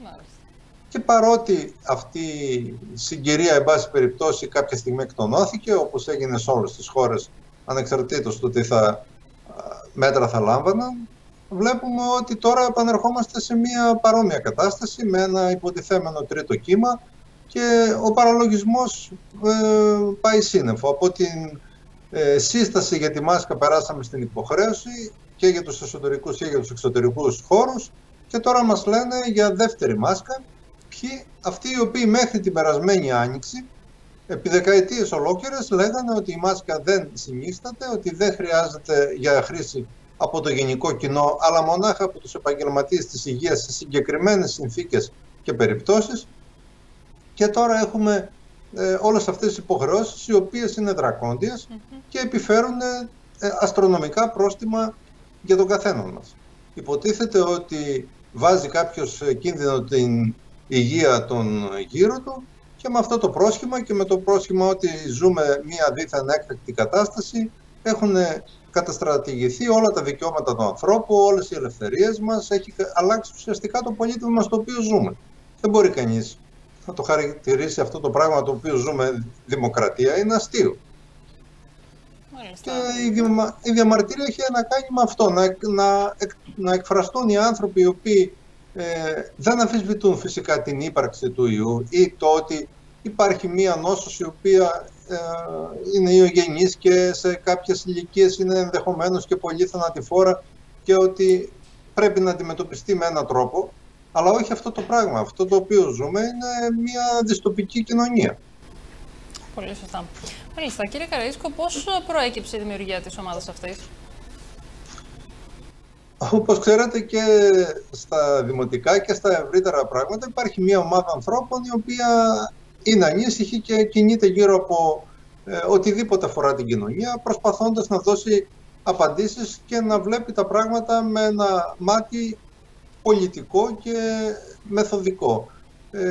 Και παρότι αυτή η συγκυρία, εν πάση περιπτώσει, κάποια στιγμή εκτονώθηκε, όπως έγινε σε όλες τις χώρες, ανεξαρτήτως του τι θα, μέτρα θα λάμβαναν, βλέπουμε ότι τώρα επανερχόμαστε σε μια παρόμοια κατάσταση, με ένα υποτιθέμενο τρίτο κύμα, και ο παραλογισμός ε, πάει σύννεφο. Από την ε, σύσταση για τη μάσκα περάσαμε στην υποχρέωση και για τους εσωτερικούς και για τους εξωτερικούς χώρους, και τώρα μας λένε για δεύτερη μάσκα. Ποιοι, αυτοί οι οποίοι μέχρι την περασμένη άνοιξη, επί δεκαετίες ολόκληρες, λέγανε ότι η μάσκα δεν συνίσταται, ότι δεν χρειάζεται για χρήση από το γενικό κοινό, αλλά μονάχα από τους επαγγελματίες της υγείας σε συγκεκριμένες συνθήκες και περιπτώσεις. Και τώρα έχουμε ε, όλες αυτές τις υποχρεώσεις, οι οποίες είναι δρακόντιες mm-hmm. και επιφέρουν ε, αστρονομικά πρόστιμα για τον καθέναν μας. Υποτίθεται ότι βάζει κάποιος κίνδυνο την υγεία των γύρω του, και με αυτό το πρόσχημα και με το πρόσχημα ότι ζούμε μια δίθεν έκτακτη κατάσταση, έχουν καταστρατηγηθεί όλα τα δικαιώματα του ανθρώπου, όλες οι ελευθερίες μας, έχει αλλάξει ουσιαστικά το πολίτημα μας το οποίο ζούμε. Δεν μπορεί κανείς να το χαρακτηρίσει αυτό το πράγμα το οποίο ζούμε δημοκρατία, είναι αστείο. Μάλιστα. Και η, διαμα, η διαμαρτυρία έχει να κάνει με αυτό, να, να, να εκφραστούν οι άνθρωποι οι οποίοι ε, δεν αμφισβητούν φυσικά την ύπαρξη του ιού ή το ότι υπάρχει μία νόσος η οποία ε, είναι ιογενείς και σε κάποιες ηλικίες είναι ενδεχομένως και πολύ θανατηφόρα και ότι πρέπει να αντιμετωπιστεί με έναν τρόπο, αλλά όχι αυτό το πράγμα. Αυτό το οποίο ζούμε είναι μια δυστοπική κοινωνία. Πολύ σωστά. Μάλιστα. Κύριε Καραΐσκο, πώς προέκυψε η δημιουργία της ομάδας αυτής? Όπως ξέρετε, και στα δημοτικά και στα ευρύτερα πράγματα υπάρχει μια ομάδα ανθρώπων η οποία είναι ανήσυχη και κινείται γύρω από ε, οτιδήποτε αφορά την κοινωνία, προσπαθώντας να δώσει απαντήσεις και να βλέπει τα πράγματα με ένα μάτι πολιτικό και μεθοδικό. Ε,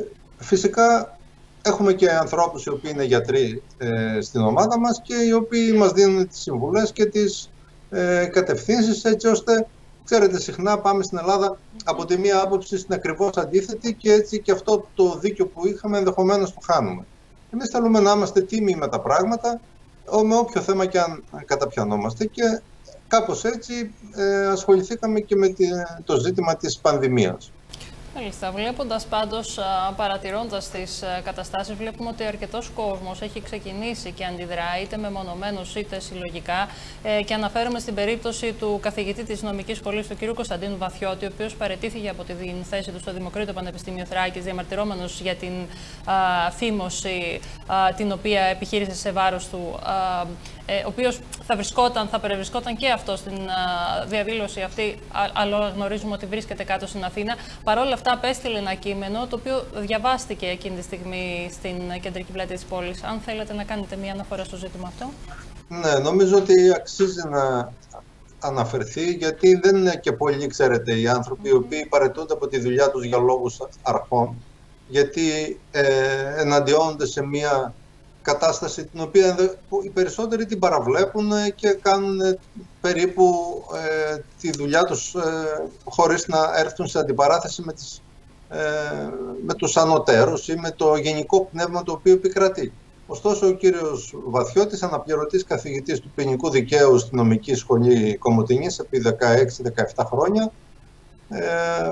φυσικά έχουμε και ανθρώπους οι οποίοι είναι γιατροί ε, στην ομάδα μας και οι οποίοι μας δίνουν τις συμβουλές και τις ε, κατευθύνσεις, έτσι ώστε, ξέρετε, συχνά πάμε στην Ελλάδα από τη μία άποψη στην ακριβώς αντίθετη και έτσι και αυτό το δίκιο που είχαμε ενδεχομένως το χάνουμε. Εμείς θέλουμε να είμαστε τίμοι με τα πράγματα, με όποιο θέμα και αν καταπιανόμαστε, και κάπως έτσι ε, ασχοληθήκαμε και με το ζήτημα της πανδημίας. Μάλιστα. Βλέποντας πάντως, παρατηρώντας τις καταστάσεις, βλέπουμε ότι αρκετός κόσμος έχει ξεκινήσει και αντιδρά, είτε μεμονωμένος είτε συλλογικά. Ε, και αναφέρομαι στην περίπτωση του καθηγητή της νομικής σχολής, του κ. Κωνσταντίνου Βαθιώτη, ο οποίος παραιτήθηκε από τη θέση του στο Δημοκρίτιο Πανεπιστήμιο Θράκης, διαμαρτυρόμενος για την α, φήμωση α, την οποία επιχείρησε σε βάρος του. Α, ο οποίος θα βρισκόταν, θα περιβρισκόταν και αυτό στην α, διαδήλωση αυτή, αλλά γνωρίζουμε ότι βρίσκεται κάτω στην Αθήνα. Παρ' όλα αυτά, απέστειλε ένα κείμενο, το οποίο διαβάστηκε εκείνη τη στιγμή στην κεντρική πλατεία της πόλης. Αν θέλετε να κάνετε μία αναφορά στο ζήτημα αυτό. Ναι, νομίζω ότι αξίζει να αναφερθεί, γιατί δεν είναι και πολλοί, ξέρετε, οι άνθρωποι mm-hmm. οι οποίοι παραιτούνται από τη δουλειά τους για λόγους αρχών, γιατί ε, εναντιώνονται σε μία κατάσταση την οποία οι περισσότεροι την παραβλέπουν και κάνουν περίπου ε, τη δουλειά τους ε, χωρίς να έρθουν σε αντιπαράθεση με, τις, ε, με τους ανωτέρους ή με το γενικό πνεύμα το οποίο επικρατεί. Ωστόσο, ο κύριος Βαθιώτης, αναπληρωτής καθηγητής του ποινικού δικαίου στη νομική σχολή Κομοτηνής επί δεκαέξι δεκαεπτά χρόνια, ε,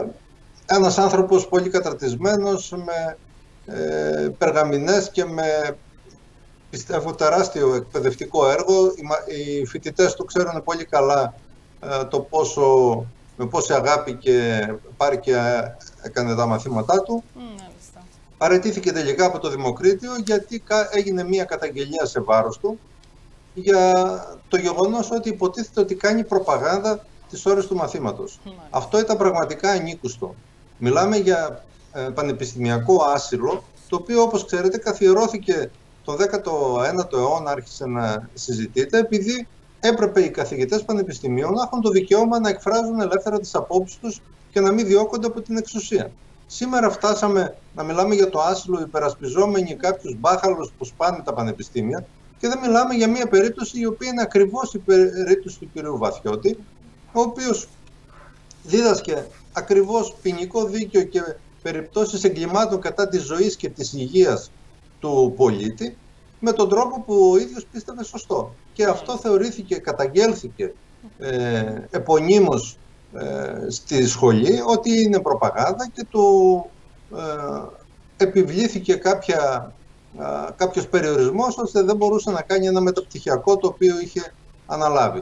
ένας άνθρωπος πολύ καταρτισμένος, με ε, περγαμηνές και με, πιστεύω, τεράστιο εκπαιδευτικό έργο. Οι φοιτητές του ξέρουν πολύ καλά ε, το πόσο, με πόση αγάπη και πάρει και έκανε τα μαθήματά του. Mm, Παραιτήθηκε τελικά από το Δημοκρίτιο γιατί έγινε μια καταγγελία σε βάρος του για το γεγονός ότι υποτίθεται ότι κάνει προπαγάνδα τις ώρες του μαθήματος. Mm. Αυτό ήταν πραγματικά ανήκουστο. Μιλάμε για ε, πανεπιστημιακό άσυλο, το οποίο, όπως ξέρετε, καθιερώθηκε το δέκατο ένατο αιώνα, άρχισε να συζητείται, επειδή έπρεπε οι καθηγητές πανεπιστημίων να έχουν το δικαίωμα να εκφράζουν ελεύθερα τις απόψεις τους και να μην διώκονται από την εξουσία. Σήμερα φτάσαμε να μιλάμε για το άσυλο υπερασπιζόμενοι κάποιους μπάχαλους που σπάνε τα πανεπιστήμια και δεν μιλάμε για μια περίπτωση η οποία είναι ακριβώς η περίπτωση του κ. Βαθιώτη, ο οποίος δίδασκε ακριβώς ποινικό δίκαιο και περιπτώσεις εγκλημάτων κατά της ζωής και της υγείας του πολίτη με τον τρόπο που ο ίδιος πίστευε σωστό. Και αυτό θεωρήθηκε, καταγγέλθηκε ε, επωνύμως ε, στη σχολή ότι είναι προπαγάνδα και του ε, επιβλήθηκε κάποια, ε, κάποιος περιορισμός ώστε δεν μπορούσε να κάνει ένα μεταπτυχιακό το οποίο είχε αναλάβει.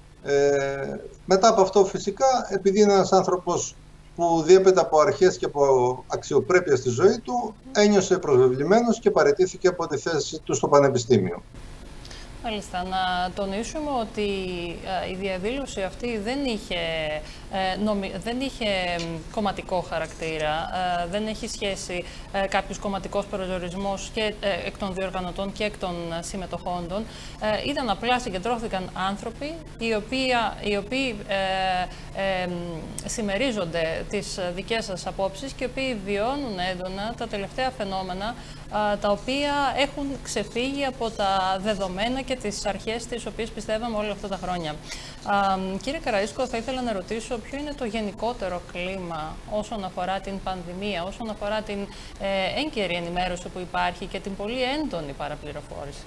Ε, μετά από αυτό, φυσικά, επειδή είναι ένας άνθρωπος που διέπεται από αρχές και από αξιοπρέπεια στη ζωή του, ένιωσε προσβεβλημένος και παραιτήθηκε από τη θέση του στο πανεπιστήμιο. Μάλιστα. Να τονίσουμε ότι ε, η διαδήλωση αυτή δεν είχε, ε, νομι... δεν είχε κομματικό χαρακτήρα, ε, δεν έχει σχέση ε, κάποιος κομματικός περιορισμός και ε, εκ των διοργανωτών και εκ των συμμετοχόντων. Ε, ήταν απλά, συγκεντρώθηκαν άνθρωποι οι οποίοι, οι οποίοι ε, ε, συμμερίζονται τις δικές σας απόψεις και οι οποίοι βιώνουν έντονα τα τελευταία φαινόμενα τα οποία έχουν ξεφύγει από τα δεδομένα και τις αρχές τις οποίες πιστεύαμε όλα αυτά τα χρόνια. Α, κύριε Καραΐσκο, θα ήθελα να ρωτήσω ποιο είναι το γενικότερο κλίμα όσον αφορά την πανδημία, όσον αφορά την ε, έγκαιρη ενημέρωση που υπάρχει και την πολύ έντονη παραπληροφόρηση.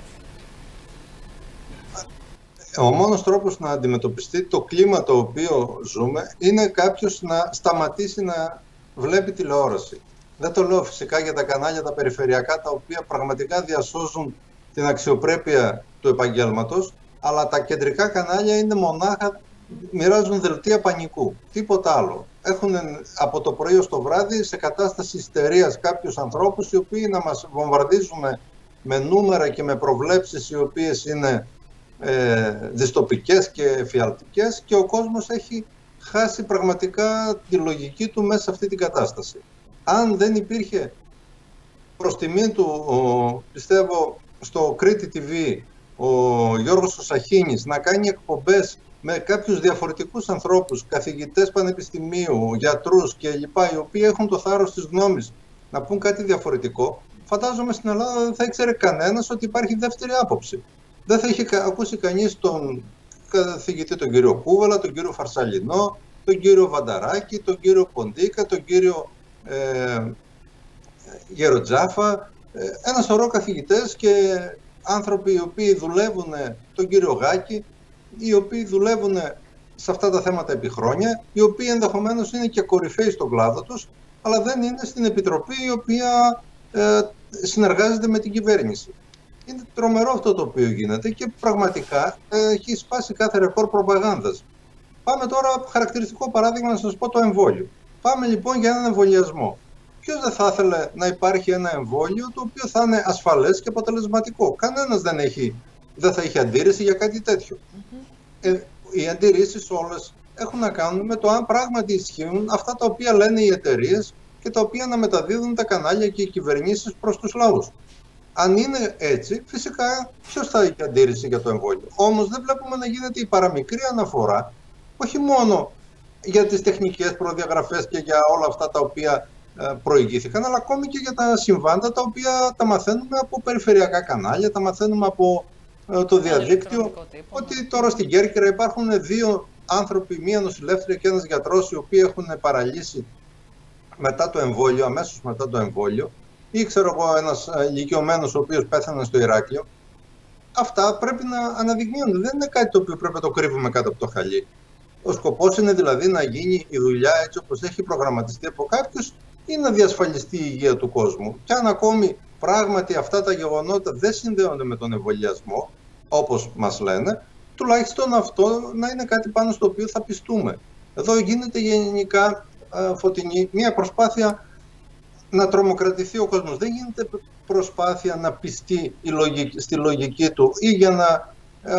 Ο μόνος τρόπος να αντιμετωπιστεί το κλίμα το οποίο ζούμε είναι κάποιος να σταματήσει να βλέπει τηλεόραση. Δεν το λέω φυσικά για τα κανάλια τα περιφερειακά, τα οποία πραγματικά διασώζουν την αξιοπρέπεια του επαγγέλματος, αλλά τα κεντρικά κανάλια είναι μονάχα, μοιράζουν δελτία πανικού, τίποτα άλλο. Έχουν από το πρωί ως το βράδυ σε κατάσταση ιστερίας κάποιους ανθρώπους οι οποίοι να μας βομβαρδίζουν με νούμερα και με προβλέψεις οι οποίες είναι ε, δυστοπικές και εφιαλτικές, και ο κόσμος έχει χάσει πραγματικά τη λογική του μέσα σε αυτή την κατάσταση. Αν δεν υπήρχε προς τιμή του, ο, πιστεύω, στο Κρήτη τι βι ο Γιώργος ο Σαχίνης να κάνει εκπομπές με κάποιους διαφορετικούς ανθρώπους, καθηγητές πανεπιστημίου, γιατρούς κλπ, οι οποίοι έχουν το θάρρος της γνώμης να πούν κάτι διαφορετικό, φαντάζομαι στην Ελλάδα δεν θα ήξερε κανένας ότι υπάρχει δεύτερη άποψη. Δεν θα είχε ακούσει κανείς τον καθηγητή τον κύριο Κούβαλα, τον κύριο Φαρσαλινό, τον κύριο Βανταράκη, τον κύριο Ποντίκα, τον κύριο ε, Γεροτζάφα, ε, ένα σωρό καθηγητές και άνθρωποι οι οποίοι δουλεύουν, τον κύριο Γάκη, οι οποίοι δουλεύουν σε αυτά τα θέματα επί χρόνια, οι οποίοι ενδεχομένως είναι και κορυφαίοι στον κλάδο τους, αλλά δεν είναι στην επιτροπή η οποία ε, συνεργάζεται με την κυβέρνηση. Είναι τρομερό αυτό το οποίο γίνεται και πραγματικά ε, έχει σπάσει κάθε ρεκόρ προπαγάνδας. Πάμε τώρα, χαρακτηριστικό παράδειγμα, να σας πω το εμβόλιο. Πάμε λοιπόν για έναν εμβολιασμό. Ποιος δεν θα ήθελε να υπάρχει ένα εμβόλιο το οποίο θα είναι ασφαλές και αποτελεσματικό? Κανένας δεν, έχει, δεν θα έχει αντίρρηση για κάτι τέτοιο. Mm-hmm. Ε, οι αντιρρήσεις όλες έχουν να κάνουν με το αν πράγματι ισχύουν αυτά τα οποία λένε οι εταιρείες και τα οποία να μεταδίδουν τα κανάλια και οι κυβερνήσεις προς τους λαούς. Αν είναι έτσι, φυσικά ποιος θα έχει αντίρρηση για το εμβόλιο? Όμως δεν βλέπουμε να γίνεται η παραμικρή αναφορά, όχι μόνο για τις τεχνικές προδιαγραφές και για όλα αυτά τα οποία ε, προηγήθηκαν, αλλά ακόμη και για τα συμβάντα τα οποία τα μαθαίνουμε από περιφερειακά κανάλια, τα μαθαίνουμε από ε, το διαδίκτυο, ότι τώρα στην Κέρκυρα υπάρχουν δύο άνθρωποι, μία νοσηλεύτρια και ένας γιατρός, οι οποίοι έχουν παραλύσει μετά το εμβόλιο, αμέσως μετά το εμβόλιο, ή ξέρω εγώ ένας ηλικιωμένος ο οποίος πέθανε στο Ηράκλειο. Αυτά πρέπει να αναδεικνύονται. Δεν είναι κάτι το οποίο πρέπει να το κρύβουμε κάτω από το χαλί. Ο σκοπός είναι δηλαδή να γίνει η δουλειά έτσι όπως έχει προγραμματιστεί από κάποιους ή να διασφαλιστεί η υγεία του κόσμου. Και αν ακόμη πράγματι αυτά τα γεγονότα δεν συνδέονται με τον εμβολιασμό, όπως μας λένε, τουλάχιστον αυτό να είναι κάτι πάνω στο οποίο θα πιστούμε. Εδώ γίνεται γενικά, Φωτεινή, μια προσπάθεια να τρομοκρατηθεί ο κόσμος. Δεν γίνεται προσπάθεια να πιστεί η λογική, στη λογική του ή για να,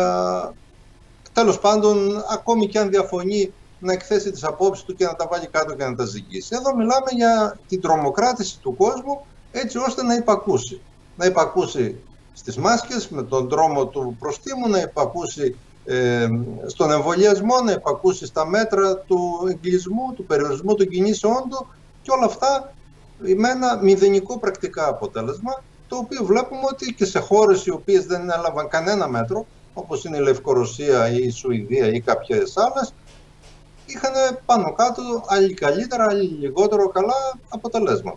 ε, τέλος πάντων, ακόμη και αν διαφωνεί, να εκθέσει τις απόψεις του και να τα βάλει κάτω και να τα ζυγίσει. Εδώ μιλάμε για την τρομοκράτηση του κόσμου έτσι ώστε να υπακούσει. Να υπακούσει στις μάσκες με τον τρόμο του προστίμου, να υπακούσει ε, στον εμβολιασμό, να υπακούσει στα μέτρα του εγκλεισμού, του περιορισμού των κινήσεών του και όλα αυτά με ένα μηδενικό πρακτικά αποτέλεσμα, το οποίο βλέπουμε ότι και σε χώρες οι οποίες δεν έλαβαν κανένα μέτρο, όπως είναι η Λευκορωσία ή η Σουηδία ή κάποιες άλλες, είχαν πάνω κάτω άλλοι καλύτερα, άλλοι λιγότερο καλά αποτελέσματα.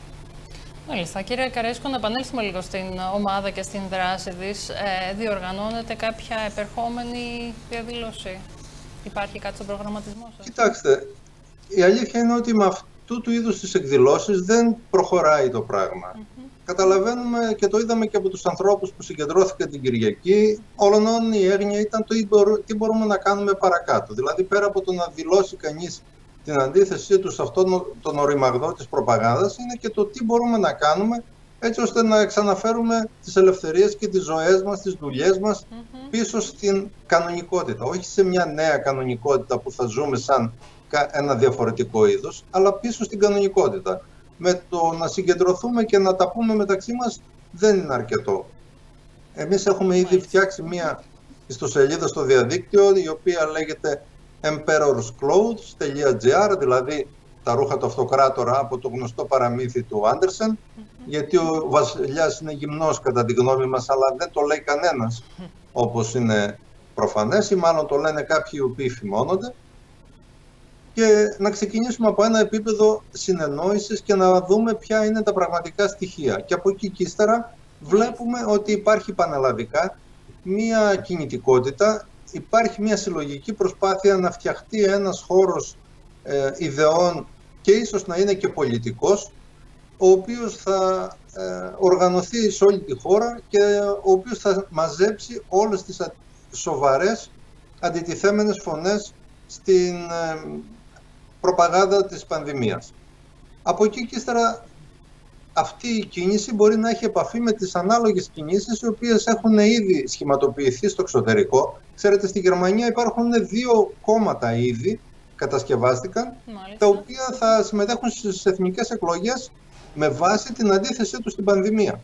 Μάλιστα. Κύριε Καρέσκο, να επανέλθουμε λίγο στην ομάδα και στην δράση της. Ε, διοργανώνεται κάποια επερχόμενη διαδήλωση? Υπάρχει κάτι στον προγραμματισμό σας? Κοιτάξτε, η αλήθεια είναι ότι με αυτού του είδους τις εκδηλώσεις δεν προχωράει το πράγμα. Mm-hmm. Καταλαβαίνουμε και το είδαμε και από τους ανθρώπους που συγκεντρώθηκαν την Κυριακή, όλων η έγνοια ήταν το τι μπορούμε να κάνουμε παρακάτω. Δηλαδή, πέρα από το να δηλώσει κανείς την αντίθεσή του σε αυτόν τον οριμαγδό της προπαγάνδας, είναι και το τι μπορούμε να κάνουμε έτσι ώστε να ξαναφέρουμε τις ελευθερίες και τις ζωές μας, τις δουλειές μας mm-hmm. πίσω στην κανονικότητα. Όχι σε μια νέα κανονικότητα που θα ζούμε σαν ένα διαφορετικό είδος, αλλά πίσω στην κανονικότητα. Με το να συγκεντρωθούμε και να τα πούμε μεταξύ μας δεν είναι αρκετό. Εμείς έχουμε ήδη φτιάξει μια ιστοσελίδα στο διαδίκτυο, η οποία λέγεται emperors clothes τελεία gr, δηλαδή τα ρούχα του αυτοκράτορα, από το γνωστό παραμύθι του Άντερσεν, mm-hmm. γιατί ο βασιλιάς είναι γυμνός κατά τη γνώμη μας, αλλά δεν το λέει κανένας, όπως είναι προφανές, ή μάλλον το λένε κάποιοι οι οποίοι φημώνονται. Και να ξεκινήσουμε από ένα επίπεδο συνεννόησης και να δούμε ποια είναι τα πραγματικά στοιχεία. Και από εκεί και ύστερα βλέπουμε ότι υπάρχει πανελλαδικά μία κινητικότητα, υπάρχει μία συλλογική προσπάθεια να φτιαχτεί ένας χώρος ε, ιδεών και ίσως να είναι και πολιτικός, ο οποίος θα οργανωθεί σε όλη τη χώρα και ο οποίος θα μαζέψει όλες τις σοβαρές αντιτιθέμενες φωνές στην προπαγάνδα της πανδημίας. Από εκεί και ύστερα αυτή η κίνηση μπορεί να έχει επαφή με τις ανάλογες κινήσεις οι οποίες έχουν ήδη σχηματοποιηθεί στο εξωτερικό. Ξέρετε, στη Γερμανία υπάρχουν δύο κόμματα ήδη, κατασκευάστηκαν, Μάλιστα. τα οποία θα συμμετέχουν στις εθνικές εκλογές με βάση την αντίθεσή τους στην πανδημία.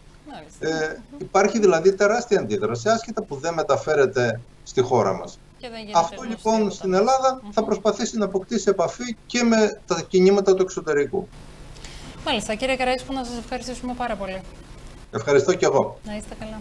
Ε, υπάρχει δηλαδή τεράστια αντίδραση, άσχετα που δεν μεταφέρεται στη χώρα μας. Αυτό λοιπόν στην Ελλάδα θα προσπαθήσει να αποκτήσει επαφή και με τα κινήματα του εξωτερικού. Μάλιστα, κύριε Καραΐσκου, να σας ευχαριστήσουμε πάρα πολύ. Ευχαριστώ και εγώ. Να είστε καλά.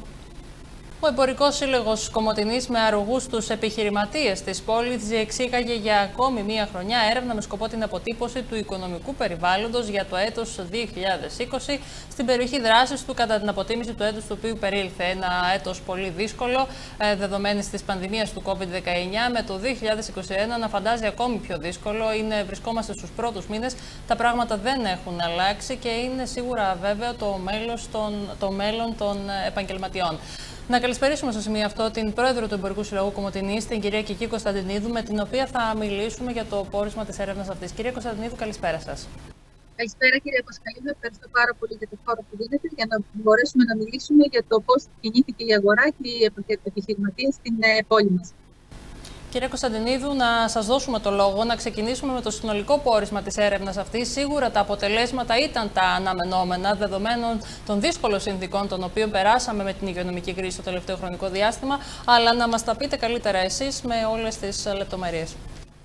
Ο Εμπορικός Σύλλογος Κομοτηνής, με αρρωγούς τους επιχειρηματίες της πόλης, διεξήγαγε για ακόμη μία χρονιά έρευνα με σκοπό την αποτύπωση του οικονομικού περιβάλλοντος για το έτος δύο χιλιάδες είκοσι στην περιοχή δράσης του, κατά την αποτίμηση του έτους του οποίου περίληφε. Ένα έτος πολύ δύσκολο, δεδομένης της πανδημίας του κόβιντ δεκαεννιά, με το δύο χιλιάδες είκοσι ένα να φαντάζει ακόμη πιο δύσκολο. Είναι, βρισκόμαστε στους πρώτους μήνες, τα πράγματα δεν έχουν αλλάξει και είναι σίγουρα βέβαιο το, των, το μέλλον των επαγγελματιών. Να καλησπερίσουμε στο σημείο αυτό την πρόεδρο του Εμπορικού Συλλόγου Κομοτηνής, την κυρία Κική Κωνσταντινίδου, με την οποία θα μιλήσουμε για το πόρισμα της έρευνας αυτής. Κυρία Κωνσταντινίδου, καλησπέρα σας. Καλησπέρα, κυρία Πασχαλίδου. Ευχαριστώ πάρα πολύ για το χώρο που δίνετε για να μπορέσουμε να μιλήσουμε για το πώς κινήθηκε η αγορά και οι επιχειρηματίες στην πόλη μας. Κύριε Κωνσταντινίδου, να σας δώσουμε το λόγο, να ξεκινήσουμε με το συνολικό πόρισμα της έρευνας αυτής. Σίγουρα τα αποτελέσματα ήταν τα αναμενόμενα, δεδομένων των δύσκολων συνθηκών των οποίων περάσαμε με την υγειονομική κρίση το τελευταίο χρονικό διάστημα, αλλά να μας τα πείτε καλύτερα εσείς με όλες τις λεπτομέρειες.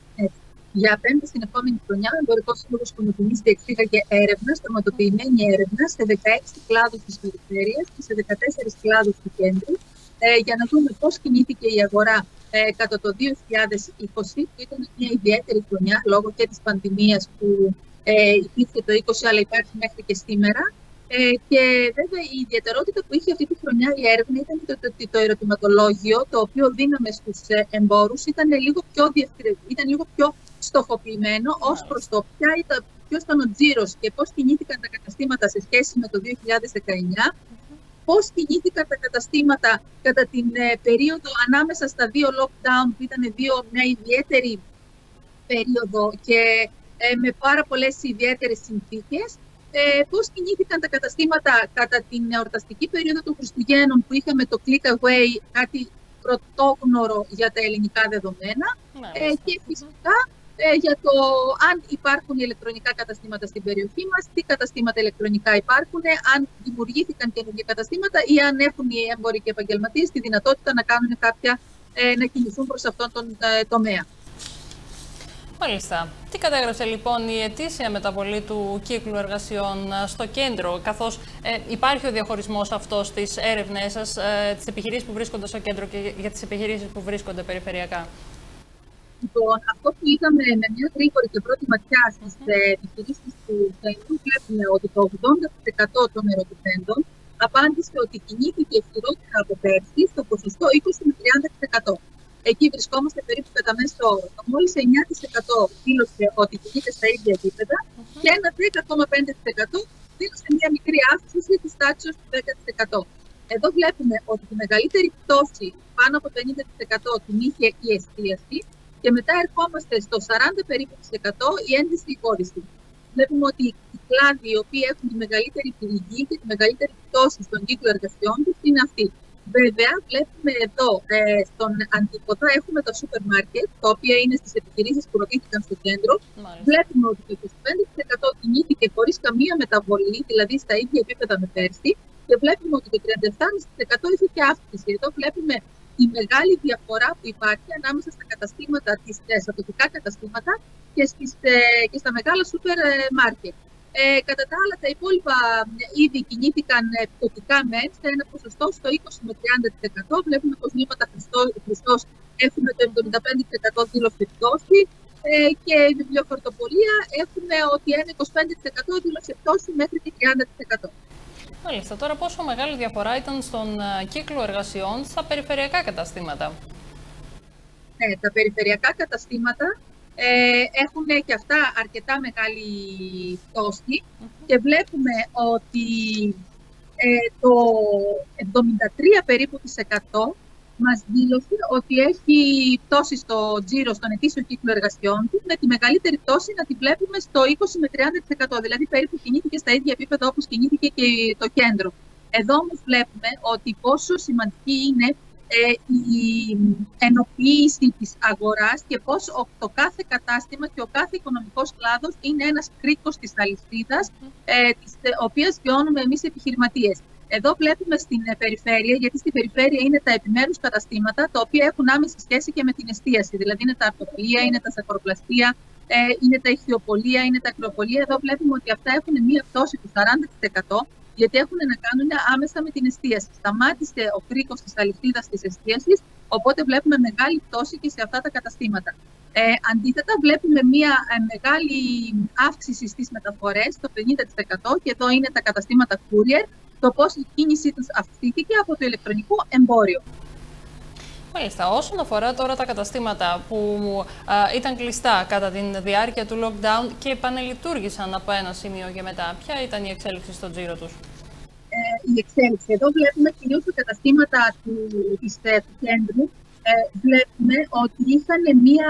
Για πέμπτη στην επόμενη χρονιά, ο Εμπορικός Σύλλογος Κομοτηνής διεξήγαγε έρευνα, στρωματοποιημένη έρευνα, σε δεκαέξι κλάδους της περιφέρειας και σε δεκατέσσερις κλάδους του κέντρου, ε, για να δούμε πώς κινήθηκε η αγορά ε, κατά το δύο χιλιάδες είκοσι, που ήταν μια ιδιαίτερη χρονιά λόγω και της πανδημίας που ε, υπήρχε το είκοσι, αλλά υπάρχει μέχρι και σήμερα. Ε, και βέβαια η ιδιαιτερότητα που είχε αυτή τη χρονιά η έρευνα ήταν το, το, το, το ερωτηματολόγιο, το οποίο δίναμε στους εμπόρους, ήταν λίγο πιο, ήταν λίγο πιο στοχοποιημένο ως προς το ποια ήταν, ποιος ήταν ο τζίρος και πώς κινήθηκαν τα καταστήματα σε σχέση με το δύο χιλιάδες δεκαεννιά, πώς κινήθηκαν τα καταστήματα κατά την ε, περίοδο ανάμεσα στα δύο lockdown, που ήταν δύο, μια ιδιαίτερη περίοδο και ε, με πάρα πολλές ιδιαίτερες συνθήκες. Ε, πώς κινήθηκαν τα καταστήματα κατά την εορταστική περίοδο των Χριστουγέννων, που είχαμε το click away, κάτι πρωτόγνωρο για τα ελληνικά δεδομένα, ε, και φυσικά ε, για το αν υπάρχουν ηλεκτρονικά καταστήματα στην περιοχή μας, τι καταστήματα ηλεκτρονικά υπάρχουν, αν δημιουργήθηκαν καινούργια καταστήματα ή αν έχουν οι έμποροι και επαγγελματίες τη δυνατότητα να κάνουν κάποια, ε, να κινηθούν προς αυτόν τον ε, τομέα. Μάλιστα. Τι κατέγραψε λοιπόν η ετήσια μεταβολή του κύκλου εργασιών στο κέντρο, καθώς ε, υπάρχει ο διαχωρισμός αυτός στις έρευνές σας, ε, τις επιχειρήσεις που βρίσκονται στο κέντρο και για τις επιχειρήσεις που βρίσκονται περιφερειακά? Λοιπόν, αυτό που είδαμε με μια γρήγορη και πρώτη ματιά στις επιχειρήσεις του κέντρου, βλέπουμε ότι το ογδόντα τοις εκατό των ερωτηθέντων απάντησε ότι κινήθηκε χειρότερα από πέρσι στο ποσοστό είκοσι με τριάντα τοις εκατό. Εκεί βρισκόμαστε περίπου κατά μέσο όρο. Μόλις εννιά τοις εκατό δήλωσε ότι κινείται στα ίδια επίπεδα uh-huh. και ένα δέκα κόμμα πέντε τοις εκατό δήλωσε μια μικρή αύξηση της τάξης του δέκα τοις εκατό. Εδώ βλέπουμε ότι τη μεγαλύτερη πτώση, πάνω από πενήντα τοις εκατό, την είχε η εστίαση και μετά ερχόμαστε στο σαράντα περίπου τοις εκατό η ένδυση υπόδηση. Βλέπουμε ότι οι κλάδοι οι οποίοι έχουν τη μεγαλύτερη πληγή και τη μεγαλύτερη πτώση στον κύκλο εργασιών τους είναι αυτοί. Βέβαια, βλέπουμε εδώ ε, στον αντίποδα έχουμε τα σούπερ μάρκετ, τα οποία είναι στις επιχειρήσεις που ρωτήθηκαν στο κέντρο. Μάλιστα. Βλέπουμε ότι το είκοσι πέντε τοις εκατό κινήθηκε χωρίς καμία μεταβολή, δηλαδή στα ίδια επίπεδα με πέρσι, και βλέπουμε ότι το τριάντα επτά τοις εκατό είχε και αύξηση. Εδώ βλέπουμε τη μεγάλη διαφορά που υπάρχει ανάμεσα στα καταστήματα, στα τοπικά καταστήματα και, στις, ε, και στα μεγάλα σούπερ μάρκετ. Ε, κατά τα άλλα, τα υπόλοιπα ήδη κινήθηκαν πτωτικά μεν σε ένα ποσοστό στο είκοσι με τριάντα τοις εκατό. Βλέπουμε πως νήματα Χριστός έχουμε το εβδομήντα πέντε τοις εκατό δήλωση πτώση ε, και η βιβλιοφορτοπολία έχουμε ότι ένα είκοσι πέντε τοις εκατό δήλωση πτώση μέχρι και τριάντα τοις εκατό. Μάλιστα. Τώρα, πόσο μεγάλη διαφορά ήταν στον κύκλο εργασιών στα περιφερειακά καταστήματα? Ναι, τα περιφερειακά καταστήματα ε, έχουν και αυτά αρκετά μεγάλη πτώση mm-hmm. και βλέπουμε ότι ε, το εβδομήντα τρία περίπου της εκατό μας δήλωσε ότι έχει πτώση στο τζίρο, στον ετήσιο κύκλο εργασιών του, με τη μεγαλύτερη πτώση να τη βλέπουμε στο είκοσι με τριάντα τοις εκατό, δηλαδή περίπου κινήθηκε στα ίδια επίπεδα όπως κινήθηκε και το κέντρο. Εδώ όμως βλέπουμε ότι πόσο σημαντική είναι ε, η ενοποίηση της αγοράς και πώς ο, το κάθε κατάστημα και ο κάθε οικονομικός κλάδος είναι ένας κρίκος της αλυσίδας, ε, της οποίας βιώνουμε εμείς επιχειρηματίες. Εδώ βλέπουμε στην περιφέρεια, γιατί στην περιφέρεια είναι τα επιμέρους καταστήματα, τα οποία έχουν άμεση σχέση και με την εστίαση. Δηλαδή είναι τα αρτοπλία, είναι τα σακοροπλαστεία, ε, είναι τα ηχθειοπολία, είναι τα ακροπολία. Εδώ βλέπουμε ότι αυτά έχουν μία πτώση του σαράντα τοις εκατό, γιατί έχουν να κάνουν άμεσα με την εστίαση. Σταμάτησε ο κρίκος της αλυσίδας της εστίασης, οπότε βλέπουμε μεγάλη πτώση και σε αυτά τα καταστήματα. Ε, αντίθετα, βλέπουμε μία ε, μεγάλη αύξηση στις μεταφορές, το πενήντα τοις εκατό, και εδώ είναι τα καταστήματα courier, το πώς η κίνησή τους αυξήθηκε από το ηλεκτρονικό εμπόριο. Μάλιστα. Όσον αφορά τώρα τα καταστήματα που α, ήταν κλειστά κατά τη διάρκεια του lockdown και επανελειτουργήσαν από ένα σημείο και μετά, ποια ήταν η εξέλιξη στο τζίρο τους? Ε, η εξέλιξη. Εδώ βλέπουμε κυρίως τα καταστήματα του, της, του κέντρου. Ε, βλέπουμε ότι είχαν μία,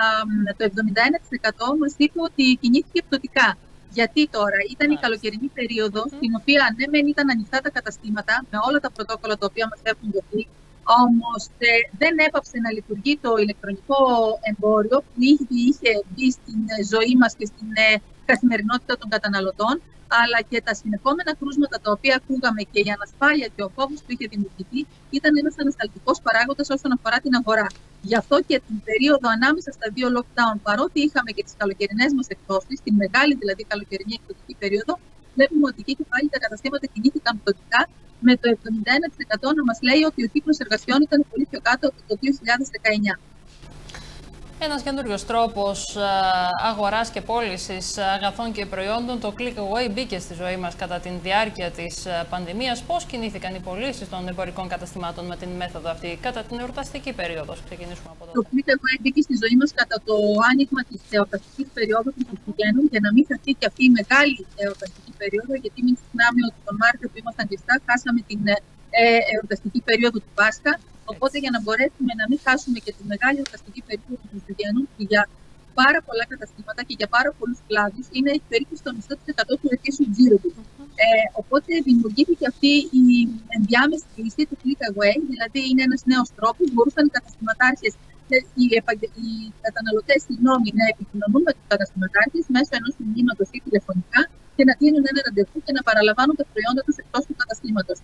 το εβδομήντα ένα τοις εκατό μας είπε ότι κινήθηκε πτωτικά. Γιατί τώρα ήταν η καλοκαιρινή περίοδος, mm-hmm. στην οποία ναι, μεν ήταν ανοιχτά τα καταστήματα με όλα τα πρωτόκολλα τα οποία μας έχουν δοθεί, όμως ε, δεν έπαψε να λειτουργεί το ηλεκτρονικό εμπόριο που ήδη είχε μπει στην ζωή μας και στην ε, καθημερινότητα των καταναλωτών, αλλά και τα συνεχόμενα κρούσματα τα οποία ακούγαμε και η ανασφάλεια και ο φόβος που είχε δημιουργηθεί ήταν ένας ανασταλτικός παράγοντας όσον αφορά την αγορά. Γι' αυτό και την περίοδο ανάμεσα στα δύο lockdown, παρότι είχαμε και τις καλοκαιρινές μας εκπτώσεις, την μεγάλη δηλαδή καλοκαιρινή εκπτωτική περίοδο, βλέπουμε ότι και πάλι τα καταστήματα κινήθηκαν πτωτικά, με το εβδομήντα ένα τοις εκατό να μας λέει ότι ο κύκλος εργασιών ήταν πολύ πιο κάτω από το δύο χιλιάδες δεκαεννιά. Ένας καινούριος τρόπος αγοράς και πώλησης αγαθών και προϊόντων, το Click Away, μπήκε στη ζωή μας κατά τη διάρκεια της πανδημίας. Πώς κινήθηκαν οι πωλήσεις των εμπορικών καταστημάτων με την μέθοδο αυτή κατά την εορταστική περίοδο? Ξεκινήσουμε από εδώ. Το Click Away μπήκε στη ζωή μας κατά το άνοιγμα της εορταστικής περίοδου των Χριστουγέννων, για να μην χαθεί και αυτή η μεγάλη εορταστική περίοδο, γιατί μην ξεχνάμε ότι τον Μάρτιο που ήμασταν κλειστά χάσαμε την ε, εορταστική περίοδο του Πάσχα. Οπότε, για να μπορέσουμε να μην χάσουμε και τη μεγάλη εορταστική περίοδο των Χριστουγέννων, για πάρα πολλά καταστήματα και για πάρα πολλούς κλάδους, είναι περίπου στο μισό της εκατό του ετήσιου τζίρου του. Ε, οπότε, δημιουργήθηκε αυτή η ενδιάμεση λύση του Click Away, δηλαδή είναι ένας νέος τρόπος, μπορούσαν οι καταστηματάρχες, οι, οι καταναλωτές, συγγνώμη, να επικοινωνούν με τους καταστηματάρχες μέσω ενός μηνύματος ή τηλεφωνικά και να κλείνουν ένα ραντεβού και να παραλαμβάνουν τα προϊόντα τους εκτός του καταστήματος.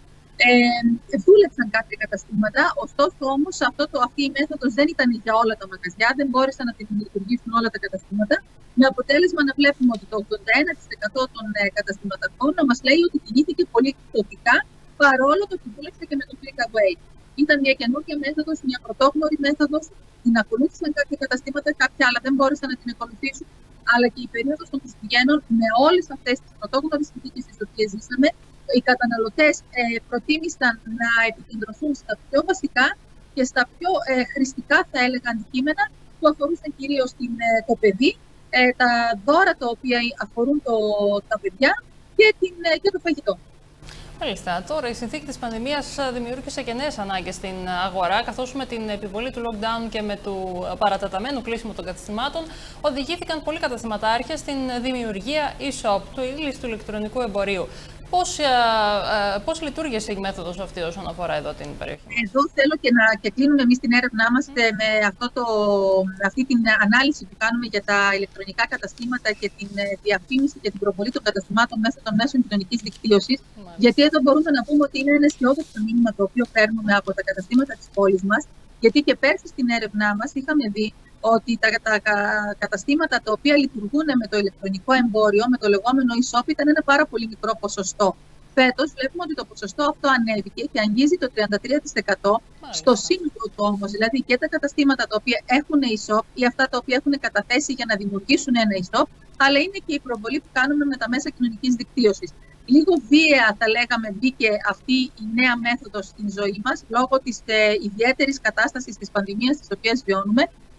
Ε, δούλεψαν κάποια καταστήματα, ωστόσο όμως αυτό το, αυτή η μέθοδος δεν ήταν για όλα τα μαγαζιά, δεν μπόρεσαν να την λειτουργήσουν όλα τα καταστήματα, με αποτέλεσμα να βλέπουμε ότι το ογδόντα ένα τοις εκατό των ε, καταστηματικών να μας λέει ότι κινήθηκε πολύ πτωτικά, παρόλο το ότι δούλεψε και με το Click Away. Ήταν μια καινούργια μέθοδος, μια πρωτόγνωρη μέθοδος, την ακολούθησαν κάποια καταστήματα, κάποια άλλα δεν μπόρεσαν να την ακολουθήσουν, αλλά και η περίοδος των Χριστουγέννων, με όλες αυτές τις πρωτόγνωρες συνθήκες τις οποίες ζήσαμε, οι καταναλωτές ε, προτίμησαν να επικεντρωθούν στα πιο βασικά και στα πιο ε, χρηστικά, θα έλεγα, αντικείμενα που αφορούσαν κυρίως την, ε, το παιδί, ε, τα δώρα τα οποία αφορούν το, τα παιδιά και, την, ε, και το φαγητό. Μάλιστα. Τώρα η συνθήκη της πανδημίας δημιούργησε και νέες ανάγκες στην αγορά, καθώς με την επιβολή του lockdown και με του παρατεταμένου κλείσιμου των καταστημάτων οδηγήθηκαν πολλοί καταστηματάρχες στην δημιουργία e-shop, του ύλης του ηλεκτρονικού εμπορίου. Πώς, α, α, πώς λειτουργήσε η μέθοδος αυτή όσον αφορά εδώ την περιοχή? Εδώ θέλω και να και κλείνουμε εμείς την έρευνά μας με αυτό το, αυτή την ανάλυση που κάνουμε για τα ηλεκτρονικά καταστήματα και την διαφήμιση και την προβολή των καταστημάτων μέσα των μέσων κοινωνικής δικτύωσης. Γιατί εδώ μπορούμε να πούμε ότι είναι ένα αισιόδοξο μήνυμα το οποίο παίρνουμε από τα καταστήματα της πόλης μας. Γιατί και πέρσι στην έρευνά μας είχαμε δει ότι τα, τα, τα καταστήματα τα οποία λειτουργούν με το ηλεκτρονικό εμπόριο, με το λεγόμενο e-shop, ήταν ένα πάρα πολύ μικρό ποσοστό. Φέτος βλέπουμε ότι το ποσοστό αυτό ανέβηκε και αγγίζει το τριάντα τρία τοις εκατό στο σύνολο του όμως. Δηλαδή και τα καταστήματα τα οποία έχουν e-shop ή αυτά τα οποία έχουν καταθέσει για να δημιουργήσουν ένα e-shop, αλλά είναι και η προβολή που κάνουμε με τα μέσα κοινωνικής δικτύωσης. Λίγο βίαια, θα λέγαμε, μπήκε αυτή η νέα μέθοδος στην ζωή μας, λόγω της ε, ιδιαίτερης κατάστασης της πανδημίας, της οποίας βιώνουμε.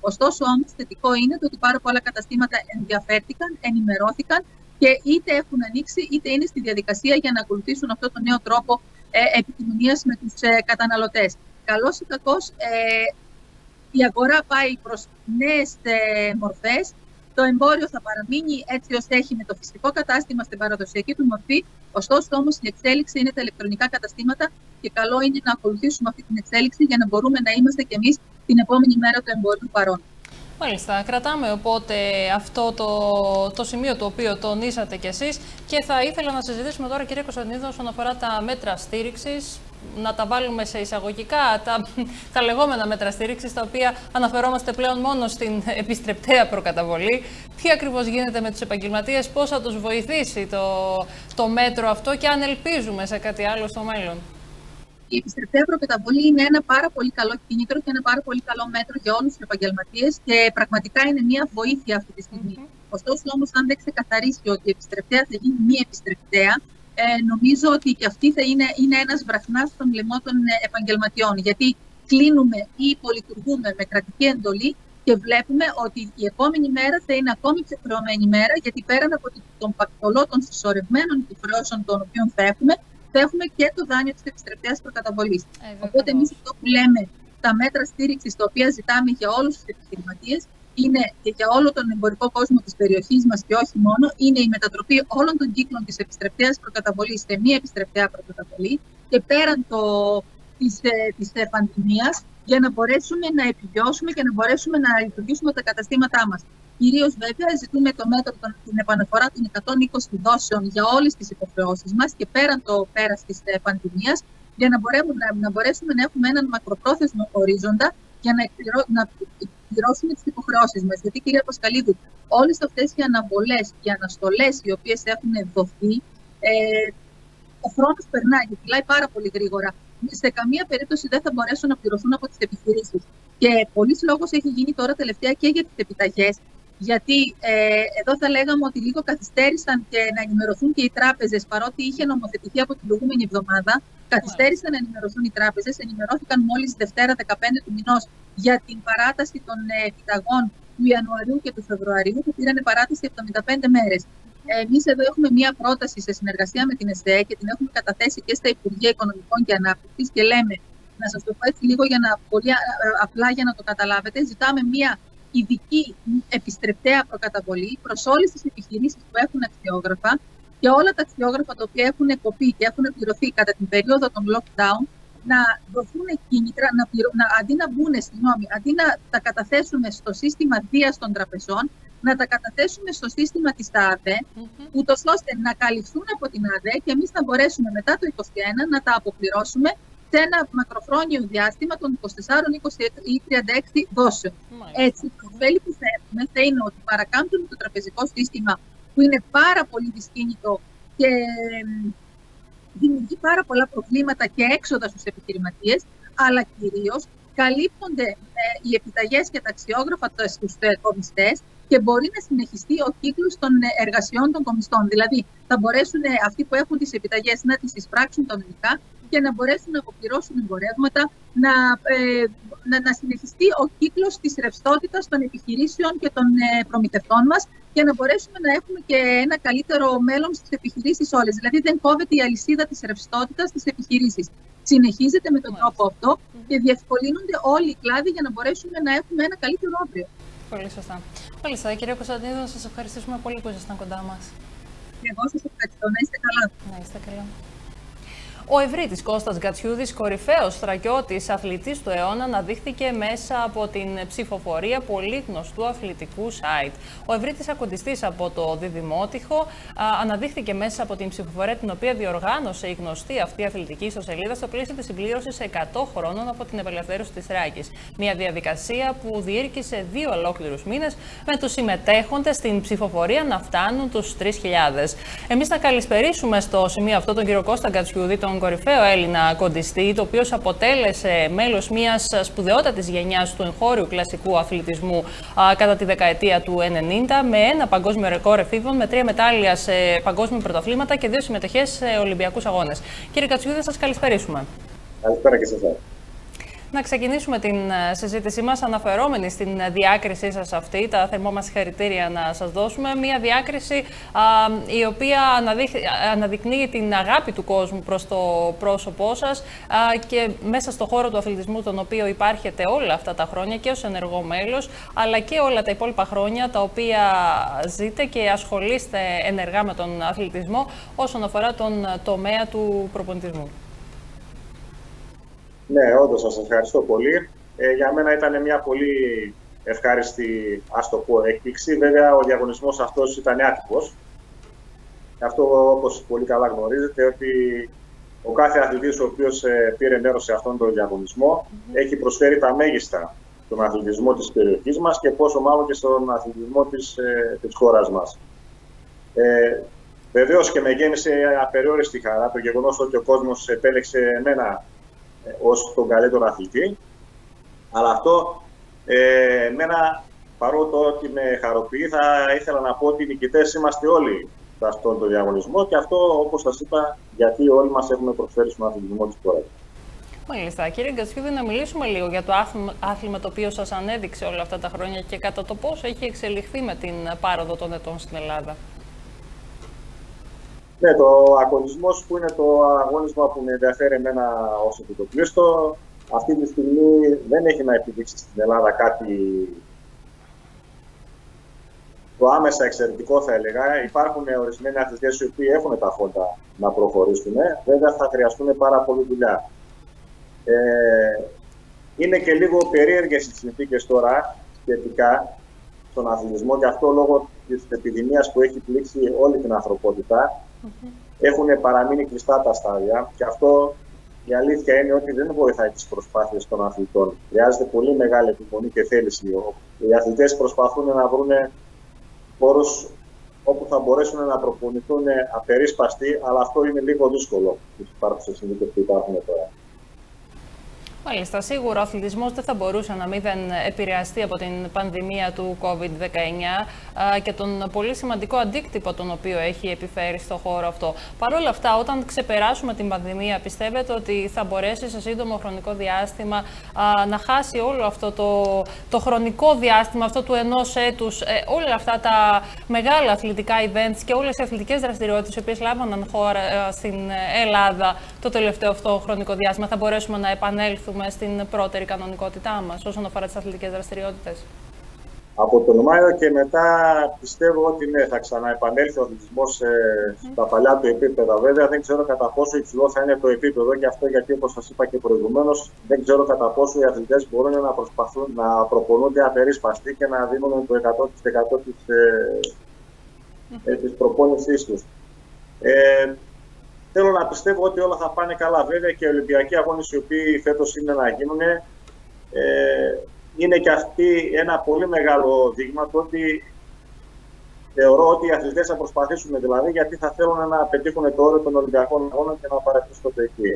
Ωστόσο, όμως, θετικό είναι το ότι πάρα πολλά καταστήματα ενδιαφέρθηκαν, ενημερώθηκαν και είτε έχουν ανοίξει είτε είναι στη διαδικασία για να ακολουθήσουν αυτό το νέο τρόπο ε, επικοινωνίας με τους ε, καταναλωτές. Καλώς ή κακώς, ε, η αγορά πάει προς νέες ε, μορφές. Το εμπόριο θα παραμείνει έτσι ως έχει με το φυσικό κατάστημα στην παραδοσιακή του μορφή. Ωστόσο, όμως, η εξέλιξη είναι τα ηλεκτρονικά καταστήματα και καλό είναι να ακολουθήσουμε αυτή την εξέλιξη για να μπορούμε να είμαστε κι εμείς την επόμενη μέρα του εμπορίου παρόν. Μάλιστα, κρατάμε οπότε αυτό το, το σημείο το οποίο τονίσατε κι εσείς και θα ήθελα να συζητήσουμε τώρα, κύριε Κωνσταντινίδου, όσον αφορά τα μέτρα στήριξης, να τα βάλουμε σε εισαγωγικά, τα, τα λεγόμενα μέτρα στήριξης, τα οποία αναφερόμαστε πλέον μόνο στην επιστρεπτέα προκαταβολή. Τι ακριβώς γίνεται με τους επαγγελματίες, πώς θα τους βοηθήσει το, το μέτρο αυτό και αν ελπίζουμε σε κάτι άλλο στο μέλλον. Η επιστρεπτέα προκαταβολή είναι ένα πάρα πολύ καλό κίνητρο και ένα πάρα πολύ καλό μέτρο για όλους τους επαγγελματίες και πραγματικά είναι μια βοήθεια αυτή τη στιγμή. Mm-hmm. Ωστόσο, όμως, αν δεν ξεκαθαρίσει ότι η επιστρεπτέα θα γίνει μια επιστρεπτέα, ε, νομίζω ότι και αυτή θα είναι, είναι ένας βραχνάς στον λαιμό των επαγγελματιών. Γιατί κλείνουμε ή υπολειτουργούμε με κρατική εντολή και βλέπουμε ότι η επόμενη μέρα θα είναι ακόμη πιο χρεωμένη μέρα, γιατί πέραν από τον πακτολό των συσσωρευμένων υποχρεώσεων των οποίων θα έχουμε, θα έχουμε και το δάνειο της επιστρεπτέας προκαταβολής. Ε, Οπότε, εμείς αυτό που λέμε, τα μέτρα στήριξης τα οποία ζητάμε για όλους τους επιχειρηματίες είναι και για όλο τον εμπορικό κόσμο της περιοχής μας και όχι μόνο, είναι η μετατροπή όλων των κύκλων της επιστρεπτέας προκαταβολής σε μία επιστρεπτέα προκαταβολή και πέραν το, της, της πανδημίας, για να μπορέσουμε να επιβιώσουμε και να μπορέσουμε να λειτουργήσουμε τα καταστήματά μας. Κυρίως, βέβαια, ζητούμε το μέτρο, την επαναφορά των εκατόν είκοσι δόσεων για όλες τις υποχρεώσεις μας και πέραν το πέρας της πανδημίας, για να μπορέσουμε, να, να μπορέσουμε να έχουμε έναν μακροπρόθεσμο ορίζοντα για να, εκπληρώ, να εκπληρώσουμε τις υποχρεώσεις μας. Γιατί, κυρία Πασχαλίδου, όλες αυτές οι αναβολές και οι αναστολές οι οποίες έχουν δοθεί, ε, ο χρόνος περνάει και φυλάει πάρα πολύ γρήγορα. Σε καμία περίπτωση δεν θα μπορέσουν να πληρωθούν από τις επιχειρήσεις. Και πολλής λόγος έχει γίνει τώρα τελευταία και για τις επιταγές. Γιατί ε, εδώ θα λέγαμε ότι λίγο καθυστέρησαν και να ενημερωθούν και οι τράπεζες, παρότι είχε νομοθετηθεί από την προηγούμενη εβδομάδα. Καθυστέρησαν να ενημερωθούν οι τράπεζες, ενημερώθηκαν μόλις Δευτέρα δεκαπέντε του μηνός για την παράταση των ε, επιταγών του Ιανουαρίου και του Φεβρουαρίου, που πήραν παράταση εβδομήντα πέντε μέρες. Εμείς εδώ έχουμε μία πρόταση σε συνεργασία με την ΕΣΔΕ και την έχουμε καταθέσει και στα Υπουργεία Οικονομικών και Ανάπτυξης και λέμε, να σας το πω έτσι λίγο για να, πολύ απλά για να το καταλάβετε, ζητάμε μία ειδική επιστρεπτέα προκαταβολή προς όλες τις επιχειρήσεις που έχουν αξιόγραφα και όλα τα αξιόγραφα τα οποία έχουν κοπεί και έχουν πληρωθεί κατά την περίοδο των lockdown, να δοθούν κίνητρα, να πληρω... να, αντί να μπουν, συγγνώμη, αντί να τα καταθέσουμε στο σύστημα Δίας των τραπεζών, να τα καταθέσουμε στο σύστημα της ΑΔΕ, mm-hmm. ούτως ώστε να καλυφθούν από την ΑΔΕ και εμείς να μπορέσουμε μετά το είκοσι ένα να τα αποπληρώσουμε σε ένα μακροχρόνιο διάστημα των είκοσι τεσσάρων, είκοσι ή τριάντα έξι δόσεων. Mm-hmm. Έτσι, το ωφέλη που θα έχουμε θα είναι ότι παρακάμπτουμε το τραπεζικό σύστημα που είναι πάρα πολύ δυσκίνητο και δημιουργεί πάρα πολλά προβλήματα και έξοδα στους επιχειρηματίες, αλλά κυρίως καλύπτονται ε, οι επιταγές και τα αξιόγραφα στους ε, κομιστές και μπορεί να συνεχιστεί ο κύκλος των εργασιών των κομιστών. Δηλαδή, θα μπορέσουν ε, αυτοί που έχουν τις επιταγές να τις εισπράξουν κανονικά και να μπορέσουν να αποπληρώσουν εμπορεύματα, να, ε, να, να συνεχιστεί ο κύκλος της ρευστότητας των επιχειρήσεων και των ε, προμηθευτών μας για να μπορέσουμε να έχουμε και ένα καλύτερο μέλλον στις επιχειρήσεις όλες. Δηλαδή, δεν κόβεται η αλυσίδα της ρευστότητας στις επιχειρήσεις. Συνεχίζεται με τον τρόπο αυτό και διευκολύνονται όλοι οι κλάδοι για να μπορέσουμε να έχουμε ένα καλύτερο αύριο. Πολύ σωστά. Μάλιστα, κυρία Κωνσταντινίδου, να σας ευχαριστήσουμε πολύ που ήσασταν κοντά μας. Και εγώ σας ευχαριστώ. Να είστε καλά. Να είστε καλά. Ο ευρύτης Κώστας Γκατσιούδης, κορυφαίος στρατιώτης αθλητής του αιώνα, αναδείχθηκε μέσα από την ψηφοφορία πολύ γνωστού αθλητικού site. Ο ευρύτης ακοντιστής από το Διδημότυχο αναδείχθηκε μέσα από την ψηφοφορία την οποία διοργάνωσε η γνωστή αυτή αθλητική ιστοσελίδα στο πλαίσιο της συμπλήρωσης εκατό χρόνων από την απελευθέρωση της Θράκης. Μια διαδικασία που διήρκησε δύο ολόκληρους μήνες, με τους συμμετέχοντες στην ψηφοφορία να φτάνουν τους τρεις χιλιάδες. Εμείς να καλησπερίσουμε στο σημείο αυτό τον κύριο Κώστα Γκατσιούδη, τον κορυφαίο Έλληνα κοντιστή, το οποίος αποτέλεσε μέλος μιας σπουδαιότατης γενιάς του εγχώριου κλασικού αθλητισμού α, κατά τη δεκαετία του ενενήντα, με ένα παγκόσμιο ρεκόρ εφήβων, με τρία μετάλλια σε παγκόσμια πρωταθλήματα και δύο συμμετοχές σε Ολυμπιακούς αγώνες. Κύριε Γκατσιούδη, σας καλησπερίσουμε. Καλησπέρα και σε εσάς. Να ξεκινήσουμε την συζήτησή μας αναφερόμενοι στην διάκρισή σας αυτή, τα θερμό μας συγχαρητήρια να σας δώσουμε. Μια διάκριση α, η οποία αναδεικνύει την αγάπη του κόσμου προς το πρόσωπό σας α, και μέσα στο χώρο του αθλητισμού, τον οποίο υπάρχετε όλα αυτά τα χρόνια και ως ενεργό μέλος, αλλά και όλα τα υπόλοιπα χρόνια τα οποία ζείτε και ασχολείστε ενεργά με τον αθλητισμό όσον αφορά τον τομέα του προπονητισμού. Ναι, όντως σας ευχαριστώ πολύ. Ε, για μένα ήταν μια πολύ ευχάριστη, ας το πω, έκπληξη. Βέβαια, ο διαγωνισμός αυτός ήταν άτυπος. Αυτό, όπως πολύ καλά γνωρίζετε, ότι ο κάθε αθλητής ο οποίος ε, πήρε μέρος σε αυτόν τον διαγωνισμό mm-hmm. έχει προσφέρει τα μέγιστα στον αθλητισμό της περιοχής μας και πόσο μάλλον και στον αθλητισμό της, ε, της χώρας μας. Ε, Βεβαίως και με γέμισε απεριόριστη χαρά το γεγονός ότι ο κόσμος επέλεξε εμένα ως τον καλύτερο αθλητή, αλλά αυτό ε, εμένα, παρότι ότι με χαροποιεί, θα ήθελα να πω ότι οι νικητές είμαστε όλοι σε αυτόν τον διαγωνισμό και αυτό, όπως σας είπα, γιατί όλοι μας έχουμε προσφέρει στον αθλητισμό της χώρας. Μάλιστα. Κύριε Γκατσιούδη, να μιλήσουμε λίγο για το άθλημα το οποίο σας ανέδειξε όλα αυτά τα χρόνια και κατά το πώς έχει εξελιχθεί με την πάροδο των ετών στην Ελλάδα. Ναι, το αγωνισμός που είναι το αγώνισμα που με ενδιαφέρει εμένα ως επιτοπλίστο, αυτή τη στιγμή δεν έχει να επιδείξει στην Ελλάδα κάτι το άμεσα εξαιρετικό, θα έλεγα. Υπάρχουν ορισμένοι αθλητές οι οποίοι έχουν τα φόντα να προχωρήσουν. Βέβαια θα χρειαστούν πάρα πολύ δουλειά. Ε, είναι και λίγο περίεργες οι συνθήκες τώρα σχετικά στον αθλητισμό και αυτό λόγω της επιδημίας που έχει πλήξει όλη την ανθρωπότητα. Mm-hmm. Έχουν παραμείνει κλειστά τα στάδια και αυτό η αλήθεια είναι ότι δεν βοηθάει τις προσπάθειες των αθλητών. Χρειάζεται πολύ μεγάλη επιμονή και θέληση. Οι αθλητές προσπαθούν να βρουν χώρους όπου θα μπορέσουν να προπονηθούν απερίσπαστοι, αλλά αυτό είναι λίγο δύσκολο στις υπάρχουσες συνθήκες που υπάρχουν τώρα. Μάλιστα, σίγουρα ο αθλητισμός δεν θα μπορούσε να μην επηρεαστεί από την πανδημία του κόβιντ δεκαεννιά και τον πολύ σημαντικό αντίκτυπο τον οποίο έχει επιφέρει στο χώρο αυτό. Παρ' όλα αυτά, όταν ξεπεράσουμε την πανδημία, πιστεύετε ότι θα μπορέσει σε σύντομο χρονικό διάστημα να χάσει όλο αυτό το, το χρονικό διάστημα, αυτό του ενός έτους, όλα αυτά τα μεγάλα αθλητικά events και όλες οι αθλητικές δραστηριότητες οι οποίες λάμβαναν χώρα στην Ελλάδα το τελευταίο αυτό χρονικό διάστημα, θα μπορέσουμε να επανέλθουμε στην πρώτερη κανονικότητά μας όσον αφορά τις αθλητικές δραστηριότητες? Από τον Μάιο και μετά πιστεύω ότι ναι, θα ξαναεπανέλθει ο αθλητισμός ε, mm. στα παλιά του επίπεδα. Βέβαια δεν ξέρω κατά πόσο υψηλό θα είναι το επίπεδο και αυτό γιατί, όπως σας είπα και προηγουμένως, δεν ξέρω κατά πόσο οι αθλητές μπορούν να προσπαθούν να προπονούνται απερίσπαστοι και να δίνουν το εκατό τοις εκατό της, ε, ε, της προπόνησής τους. Ε, Θέλω να πιστεύω ότι όλα θα πάνε καλά. Βέβαια και οι Ολυμπιακοί αγώνες οι οποίοι φέτος είναι να γίνουν, ε, είναι και αυτή ένα πολύ μεγάλο δείγμα το ότι θεωρώ ότι οι αθλητές θα προσπαθήσουν δηλαδή γιατί θα θέλουν να πετύχουν το όριο των Ολυμπιακών αγώνων και να παρακολουθήσουν εκεί.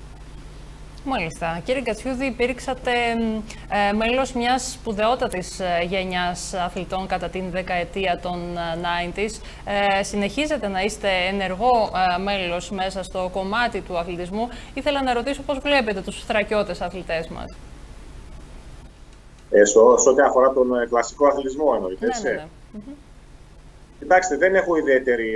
Μάλιστα. Κύριε Γκατσιούδη, υπήρξατε ε, μέλος μιας σπουδαιότατης ε, γενιάς αθλητών κατά την δεκαετία των ενενήντα. Ε, συνεχίζετε να είστε ενεργό ε, μέλος μέσα στο κομμάτι του αθλητισμού. Ήθελα να ρωτήσω πώς βλέπετε τους θρακιώτες αθλητές μας. Ε, σε ό,τι αφορά τον ε, κλασικό αθλητισμό εννοείται, έτσι. Ναι, ναι, ναι. Κοιτάξτε, δεν έχω ιδιαίτερη...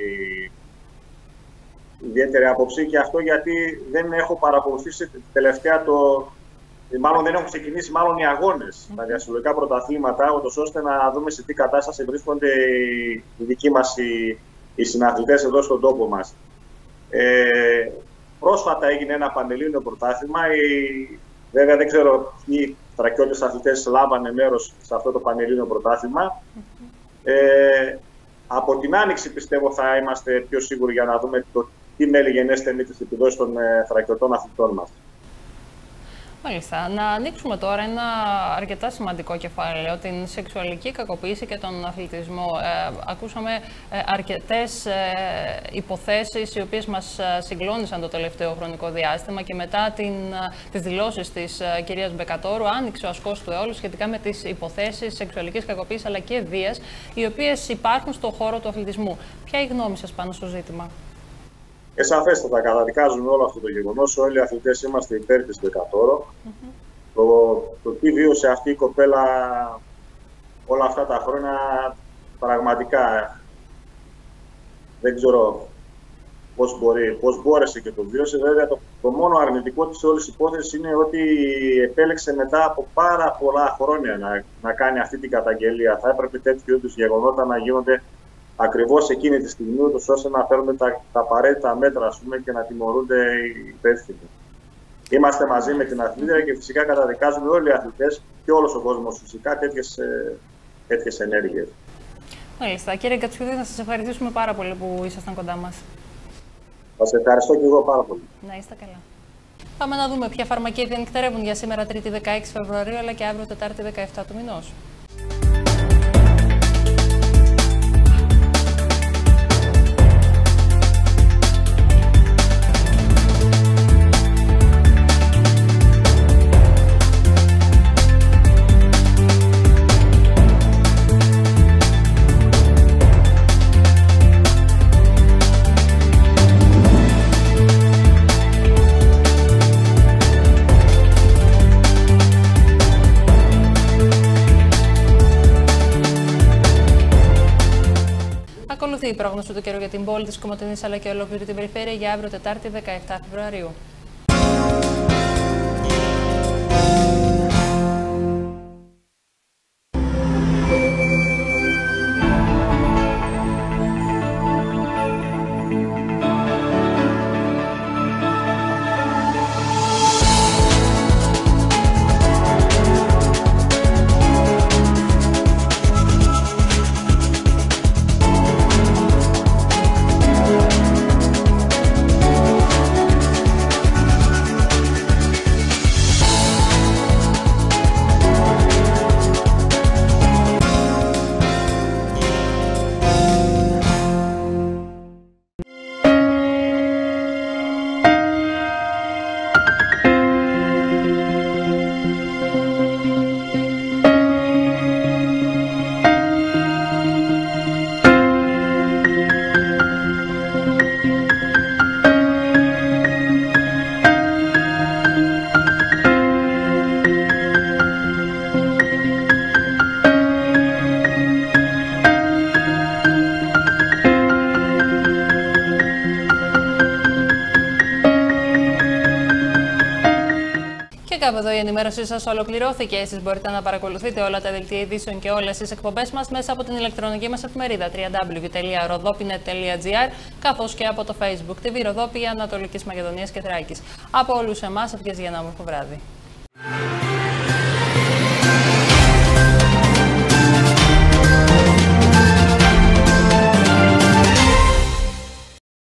ιδιαίτερη άποψη και αυτό γιατί δεν έχω παρακολουθήσει τελευταία το... Μάλλον δεν έχουν ξεκινήσει μάλλον οι αγώνες, mm. τα διασυλλογικά πρωταθλήματα, ούτως ώστε να δούμε σε τι κατάσταση βρίσκονται οι δικοί μας οι, οι συναθλητές εδώ στον τόπο μας. Ε, πρόσφατα έγινε ένα πανελλήνιο πρωτάθλημα. Η... Βέβαια δεν ξέρω ποιοι θρακιώτες αθλητές λάβανε μέρος σε αυτό το πανελλήνιο πρωτάθλημα. Mm-hmm. Ε, από την Άνοιξη πιστεύω θα είμαστε πιο σίγουροι για να δούμε το τι μέλη γενέστε με τις επιδόσεις των ε, θρακιωτών αθλητών μας. Μάλιστα. Να ανοίξουμε τώρα ένα αρκετά σημαντικό κεφάλαιο, την σεξουαλική κακοποίηση και τον αθλητισμό. Ε, ακούσαμε ε, αρκετές ε, υποθέσεις οι οποίες μας συγκλώνησαν το τελευταίο χρονικό διάστημα και μετά την, τις δηλώσεις της ε, κυρίας Μπεκατόρου άνοιξε ο ασκός του αιώλου σχετικά με τις υποθέσεις σεξουαλικής κακοποίησης αλλά και βίας οι οποίες υπάρχουν στον χώρο του αθλητισμού. Ποια είναι η γνώμη σας πάνω στο ζήτημα? Ε, σαφέστατα καταδικάζουμε όλο αυτό το γεγονός. Όλοι οι αθλητές είμαστε υπέρ της Μπεκατόρου. Mm-hmm. το, το τι βίωσε αυτή η κοπέλα όλα αυτά τα χρόνια, πραγματικά δεν ξέρω πώς, μπορεί, πώς μπόρεσε και το βίωσε. Βέβαια, το, το μόνο αρνητικό της όλης υπόθεσης είναι ότι επέλεξε μετά από πάρα πολλά χρόνια να, να κάνει αυτή την καταγγελία. Θα έπρεπε τέτοιου είδους γεγονότα να γίνονται ακριβώς εκείνη τη στιγμή, ούτως ώστε να παίρνουν τα, τα απαραίτητα μέτρα, ας πούμε, και να τιμωρούνται οι υπεύθυνοι. Είμαστε μαζί με την αθλήτρια και φυσικά καταδικάζουμε όλοι οι αθλητές και όλος ο κόσμος φυσικά τέτοιες, τέτοιες ενέργειες. Μάλιστα. Κύριε Κατσιούδη, να σας ευχαριστήσουμε πάρα πολύ που ήσασταν κοντά μας. Σας ευχαριστώ και εγώ πάρα πολύ. Να είστε καλά. Πάμε να δούμε ποια φαρμακεία διανυκτερεύουν για σήμερα Τρίτη δεκαέξι Φεβρουαρίου, αλλά και αύριο Τετάρτη δεκαεπτά του μηνός. Ακολουθεί η πρόγνωση του καιρού για την πόλη της Κομοτηνής αλλά και ολόκληρη την περιφέρεια για αύριο Τετάρτη δεκαεπτά Φεβρουαρίου. Κάπου εδώ η ενημέρωσή σας ολοκληρώθηκε. Εσείς μπορείτε να παρακολουθείτε όλα τα δελτία ειδήσεων και όλες τις εκπομπές μας μέσα από την ηλεκτρονική μας εφημερίδα double-u double-u double-u τελεία ροδόπινετ τελεία τζι άρ καθώς και από το Facebook τι βι Ροδόπη Ανατολικής Μακεδονίας και Θράκης. Από όλους εμάς, ευχές για ένα όμορφο βράδυ.